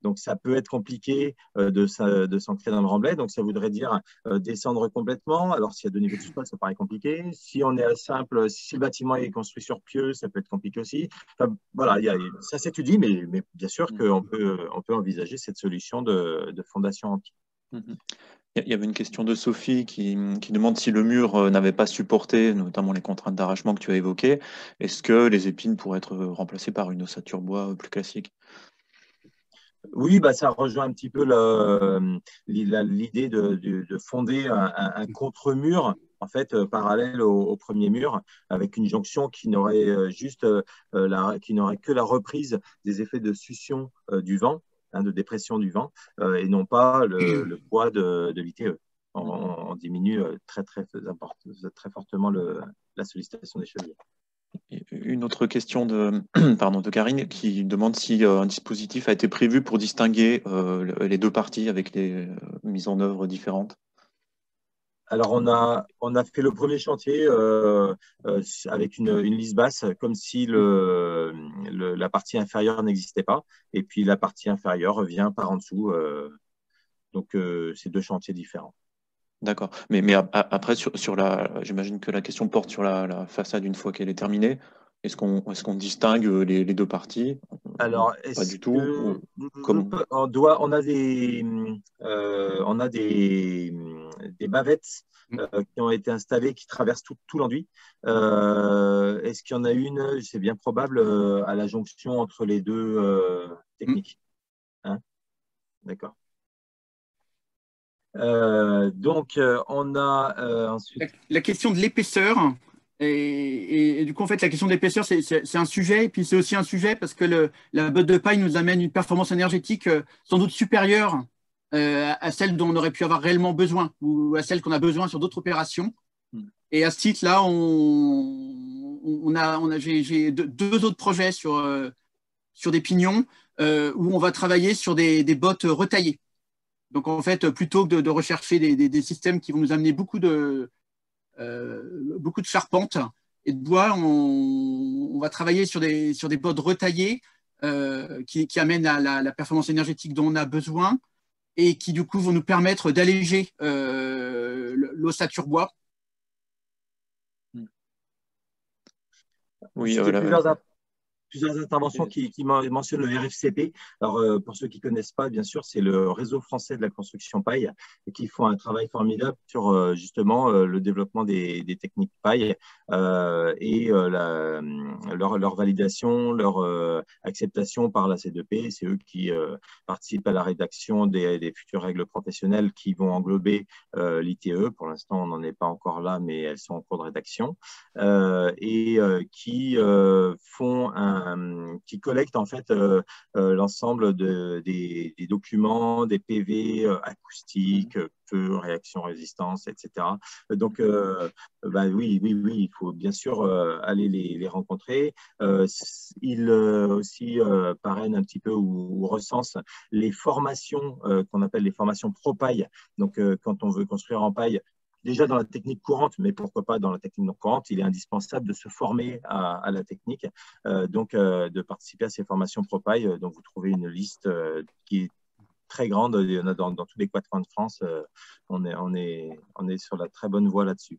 Donc, ça peut être compliqué euh, de, de s'ancrer dans le remblai. Donc, ça voudrait dire euh, descendre complètement. Alors, s'il y a deux niveaux de sous-sol, ça paraît compliqué. Si on est simple, si le bâtiment est construit sur pieux, ça peut être compliqué aussi. Enfin, voilà, il y a, ça s'étudie, mais, mais bien sûr qu'on peut, on peut envisager cette solution de, de fondation en pied. Il y avait une question de Sophie qui, qui demande si le mur n'avait pas supporté, notamment les contraintes d'arrachement que tu as évoquées, est-ce que les épines pourraient être remplacées par une ossature bois plus classique? Oui, bah, ça rejoint un petit peu l'idée de, de, de fonder un, un contre-mur en fait parallèle au, au premier mur, avec une jonction qui n'aurait juste la, qui n'aurait que la reprise des effets de succion du vent, hein, de dépression du vent, euh, et non pas le, le poids de, de l'I T E. On, on diminue très très, très fortement le, la sollicitation des chevilles. Une autre question de, pardon, de Karine qui demande si euh, un dispositif a été prévu pour distinguer euh, les deux parties avec les euh, mises en œuvre différentes. Alors, on a, on a fait le premier chantier euh, euh, avec une, une lisse basse, comme si le, le, la partie inférieure n'existait pas. Et puis, la partie inférieure vient par en dessous. Euh, donc, euh, c'est deux chantiers différents. D'accord. Mais, mais après, sur, sur la, j'imagine que la question porte sur la, la façade une fois qu'elle est terminée. Est-ce qu'on est-ce qu'on distingue les, les deux parties? Alors, pas du tout tout. Comme... on, doit, on a des, euh, on a des, des bavettes euh, qui ont été installées, qui traversent tout, tout l'enduit. Euh, est-ce qu'il y en a une, c'est bien probable, euh, à la jonction entre les deux euh, techniques, hein? D'accord. Euh, donc, euh, on a euh, ensuite… La, la question de l'épaisseur. Et, et, et du coup, en fait, la question de l'épaisseur, c'est un sujet. Et puis, c'est aussi un sujet parce que le, la botte de paille nous amène une performance énergétique euh, sans doute supérieure euh, à celle dont on aurait pu avoir réellement besoin ou à celle qu'on a besoin sur d'autres opérations. Mm. Et à ce titre-là, on, on a, on a, j'ai deux, deux autres projets sur, euh, sur des pignons euh, où on va travailler sur des, des bottes retaillées. Donc, en fait, plutôt que de, de rechercher des, des, des systèmes qui vont nous amener beaucoup de, euh, beaucoup de charpente et de bois, on, on va travailler sur des, sur des bottes retaillées euh, qui, qui amènent à la, la performance énergétique dont on a besoin et qui, du coup, vont nous permettre d'alléger euh, l'ossature bois. Oui, voilà. Plusieurs, plusieurs interventions qui, qui mentionnent le R F C P. Alors, euh, pour ceux qui ne connaissent pas, bien sûr, c'est le réseau français de la construction paille et qui font un travail formidable sur euh, justement euh, le développement des, des techniques paille euh, et euh, la, leur, leur validation, leur euh, acceptation par la C deux P. C'est eux qui euh, participent à la rédaction des, des futures règles professionnelles qui vont englober euh, l'I T E. Pour l'instant, on n'en est pas encore là, mais elles sont en cours de rédaction euh, et euh, qui euh, font un qui collecte en fait euh, euh, l'ensemble de, des, des documents, des P V euh, acoustiques, feu, réaction, résistance, et cetera. Donc, euh, bah, oui, oui, oui, il faut bien sûr euh, aller les, les rencontrer. Euh, ils euh, aussi euh, parrainent un petit peu ou, ou recensent les formations euh, qu'on appelle les formations pro-paille. Donc, euh, quand on veut construire en paille, déjà dans la technique courante, mais pourquoi pas dans la technique non courante, il est indispensable de se former à, à la technique, euh, donc euh, de participer à ces formations pro-paille, euh, dont vous trouvez une liste euh, qui est très grande, il y en a dans, dans tous les quatre coins de France, euh, on, est, on, est, on est sur la très bonne voie là-dessus.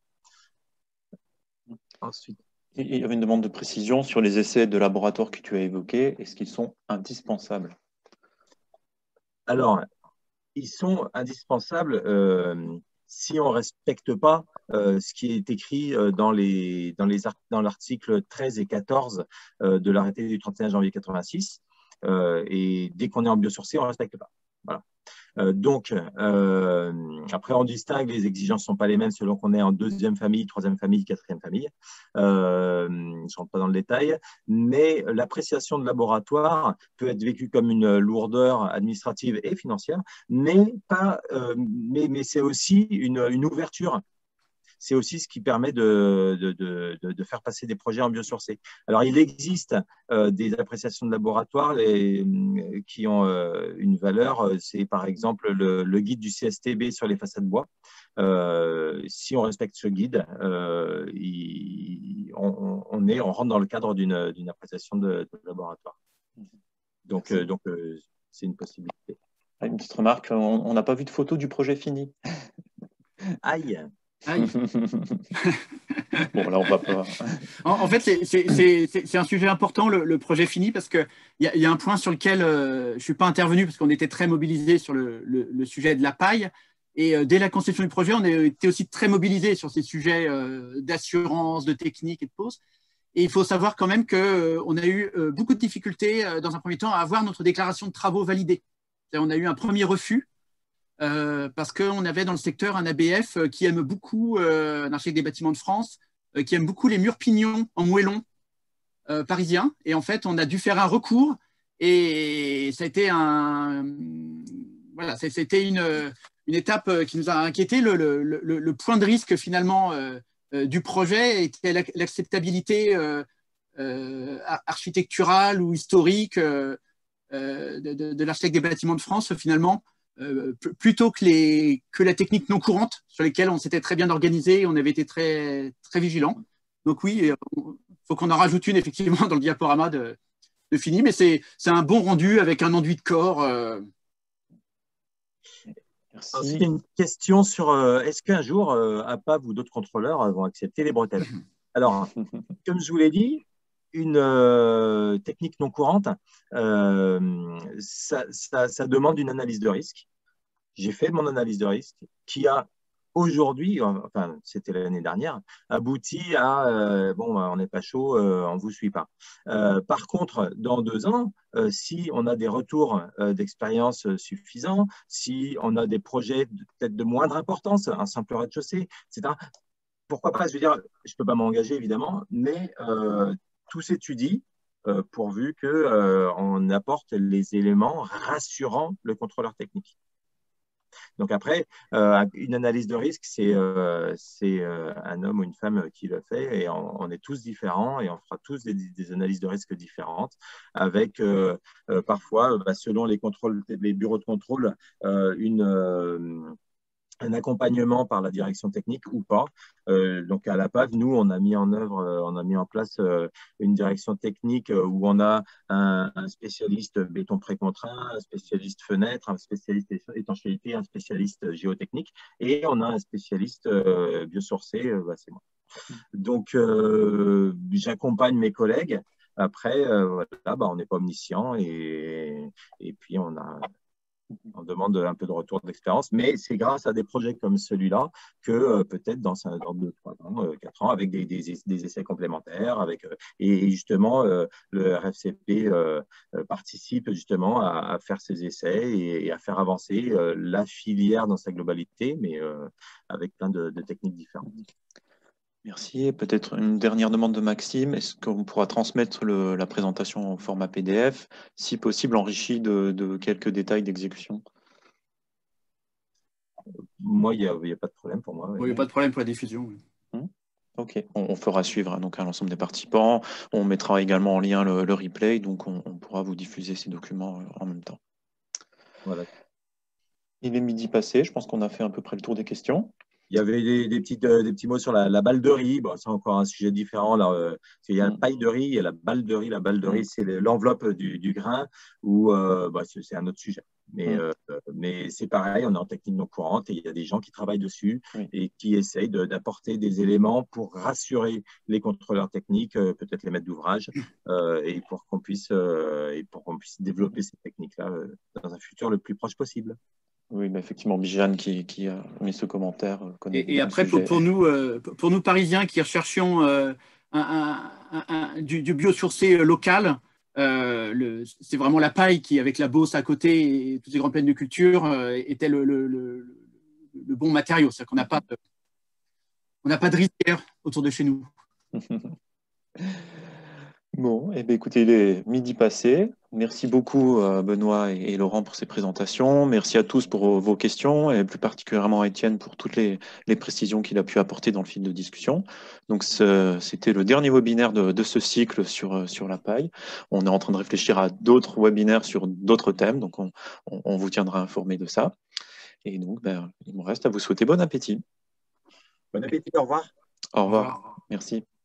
Ensuite. Il y avait une demande de précision sur les essais de laboratoire que tu as évoqués. Est-ce qu'ils sont indispensables? Alors, ils sont indispensables euh, si on ne respecte pas euh, ce qui est écrit euh, dans les, dans les dans l'article treize et quatorze euh, de l'arrêté du trente et un janvier quatre-vingt-six. Euh, et dès qu'on est en biosourcé, on ne respecte pas. Voilà. Euh, donc, euh, après, on distingue, les exigences ne sont pas les mêmes selon qu'on est en deuxième famille, troisième famille, quatrième famille. Euh, je ne rentre pas dans le détail, mais l'appréciation de laboratoire peut être vécue comme une lourdeur administrative et financière, mais, pas, euh, mais, mais c'est aussi une, une ouverture. C'est aussi ce qui permet de, de, de, de faire passer des projets en biosourcé. Alors, il existe euh, des appréciations de laboratoire les, qui ont euh, une valeur. C'est par exemple le, le guide du C S T B sur les façades bois. Euh, si on respecte ce guide, euh, il, on, on, est, on rentre dans le cadre d'une appréciation de, de laboratoire. Donc, euh, donc euh, c'est une possibilité. Une petite remarque, on n'a pas vu de photo du projet fini. Aïe. Aïe. Bon, là, on va pas. En, en fait, c'est un sujet important, le, le projet fini, parce qu'il y, y a un point sur lequel euh, je ne suis pas intervenu, parce qu'on était très mobilisés sur le, le, le sujet de la paille. Et euh, dès la conception du projet, on a été aussi très mobilisés sur ces sujets euh, d'assurance, de technique et de pause. Et il faut savoir quand même qu'on euh, a eu euh, beaucoup de difficultés, euh, dans un premier temps, à avoir notre déclaration de travaux validée. On a eu un premier refus, Euh, parce qu'on avait dans le secteur un A B F qui aime beaucoup, euh, un architecte des bâtiments de France, euh, qui aime beaucoup les murs pignons en moellon euh, parisiens. Et en fait, on a dû faire un recours et ça a été un, voilà, c'était une, une étape qui nous a inquiété. Le, le, le, le point de risque finalement euh, euh, du projet était l'acceptabilité euh, euh, architecturale ou historique euh, euh, de, de, de l'architecte des bâtiments de France finalement. Euh, plutôt que, les, que la technique non courante sur lesquelles on s'était très bien organisé et on avait été très, très vigilants. Donc oui, il faut qu'on en rajoute une effectivement dans le diaporama de, de fini, mais c'est un bon rendu avec un enduit de corps. Euh... Merci. Ensuite, une question sur euh, est-ce qu'un jour, euh, A P A V ou d'autres contrôleurs euh, vont accepter les bretelles? Alors, comme je vous l'ai dit, une euh, technique non courante, euh, ça, ça, ça demande une analyse de risque. J'ai fait mon analyse de risque qui a aujourd'hui, enfin c'était l'année dernière, abouti à euh, bon, on n'est pas chaud, euh, on ne vous suit pas. Euh, par contre, dans deux ans, euh, si on a des retours euh, d'expérience suffisants, si on a des projets peut-être de moindre importance, un simple rez-de-chaussée, et cetera, pourquoi pas? Je veux dire, je ne peux pas m'engager évidemment, mais euh, tout s'étudie euh, pourvu qu'on euh, apporte les éléments rassurant le contrôleur technique. Donc après, euh, une analyse de risque, c'est euh, euh, un homme ou une femme qui le fait et on, on est tous différents et on fera tous des, des analyses de risque différentes avec euh, euh, parfois, bah, selon les, contrôles, les bureaux de contrôle, euh, une… Euh, un accompagnement par la direction technique ou pas. Euh, donc à l'A P A V, nous, on a mis en œuvre, euh, on a mis en place euh, une direction technique euh, où on a un, un spécialiste béton précontraint, un spécialiste fenêtre, un spécialiste étanchéité, un spécialiste géotechnique et on a un spécialiste euh, biosourcé, euh, bah, c'est moi. Donc euh, j'accompagne mes collègues. Après, euh, voilà, bah, on n'est pas omniscient et, et puis on a… On demande un peu de retour d'expérience, mais c'est grâce à des projets comme celui-là que euh, peut-être dans, dans deux, trois ans, euh, quatre ans, avec des, des, des essais complémentaires, avec, euh, et justement, euh, le R F C P euh, participe justement à, à faire ces essais et, et à faire avancer euh, la filière dans sa globalité, mais euh, avec plein de, de techniques différentes. Merci. Peut-être une dernière demande de Maxime. Est-ce qu'on pourra transmettre le, la présentation en format P D F, si possible enrichi de, de quelques détails d'exécution? Moi, il n'y a, a pas de problème pour moi. Il n'y a pas de problème pour la diffusion. Oui. Hum, ok, on, on fera suivre hein, donc, à l'ensemble des participants. On mettra également en lien le, le replay, donc on, on pourra vous diffuser ces documents en même temps. Voilà. Il est midi passé, je pense qu'on a fait à peu près le tour des questions. Il y avait des, des, petites, euh, des petits mots sur la, la balle de riz. Bon, c'est encore un sujet différent. Là, euh, il y a la paille de riz et la balle de riz. La balle de riz, c'est l'enveloppe du, du grain, ou euh, bah, c'est un autre sujet. Mais, mm. euh, mais c'est pareil, on est en technique non courante et il y a des gens qui travaillent dessus oui. et qui essayent d'apporter de, des éléments pour rassurer les contrôleurs techniques, euh, peut-être les maîtres d'ouvrage, euh, et pour qu'on puisse, euh, et pour qu'on puisse développer ces techniques-là euh, dans un futur le plus proche possible. Oui, mais effectivement, Bijan qui, qui a mis ce commentaire. Et, et après, pour, pour, nous, euh, pour nous Parisiens qui recherchions euh, un, un, un, du, du biosourcé local, euh, c'est vraiment la paille qui, avec la Beauce à côté et toutes ces grandes plaines de culture, euh, était le, le, le, le bon matériau. C'est-à-dire qu'on n'a pas, on n'a pas de rizière autour de chez nous. Bon, eh bien, écoutez, il est midi passé. Merci beaucoup euh, Benoît et, et Laurent pour ces présentations. Merci à tous pour vos questions et plus particulièrement à Étienne pour toutes les, les précisions qu'il a pu apporter dans le fil de discussion. Donc c'était le dernier webinaire de, de ce cycle sur, sur la paille. On est en train de réfléchir à d'autres webinaires sur d'autres thèmes, donc on, on, on vous tiendra informé de ça. Et donc, ben, il me reste à vous souhaiter bon appétit. Bon appétit, au revoir. Au revoir, au revoir. Merci.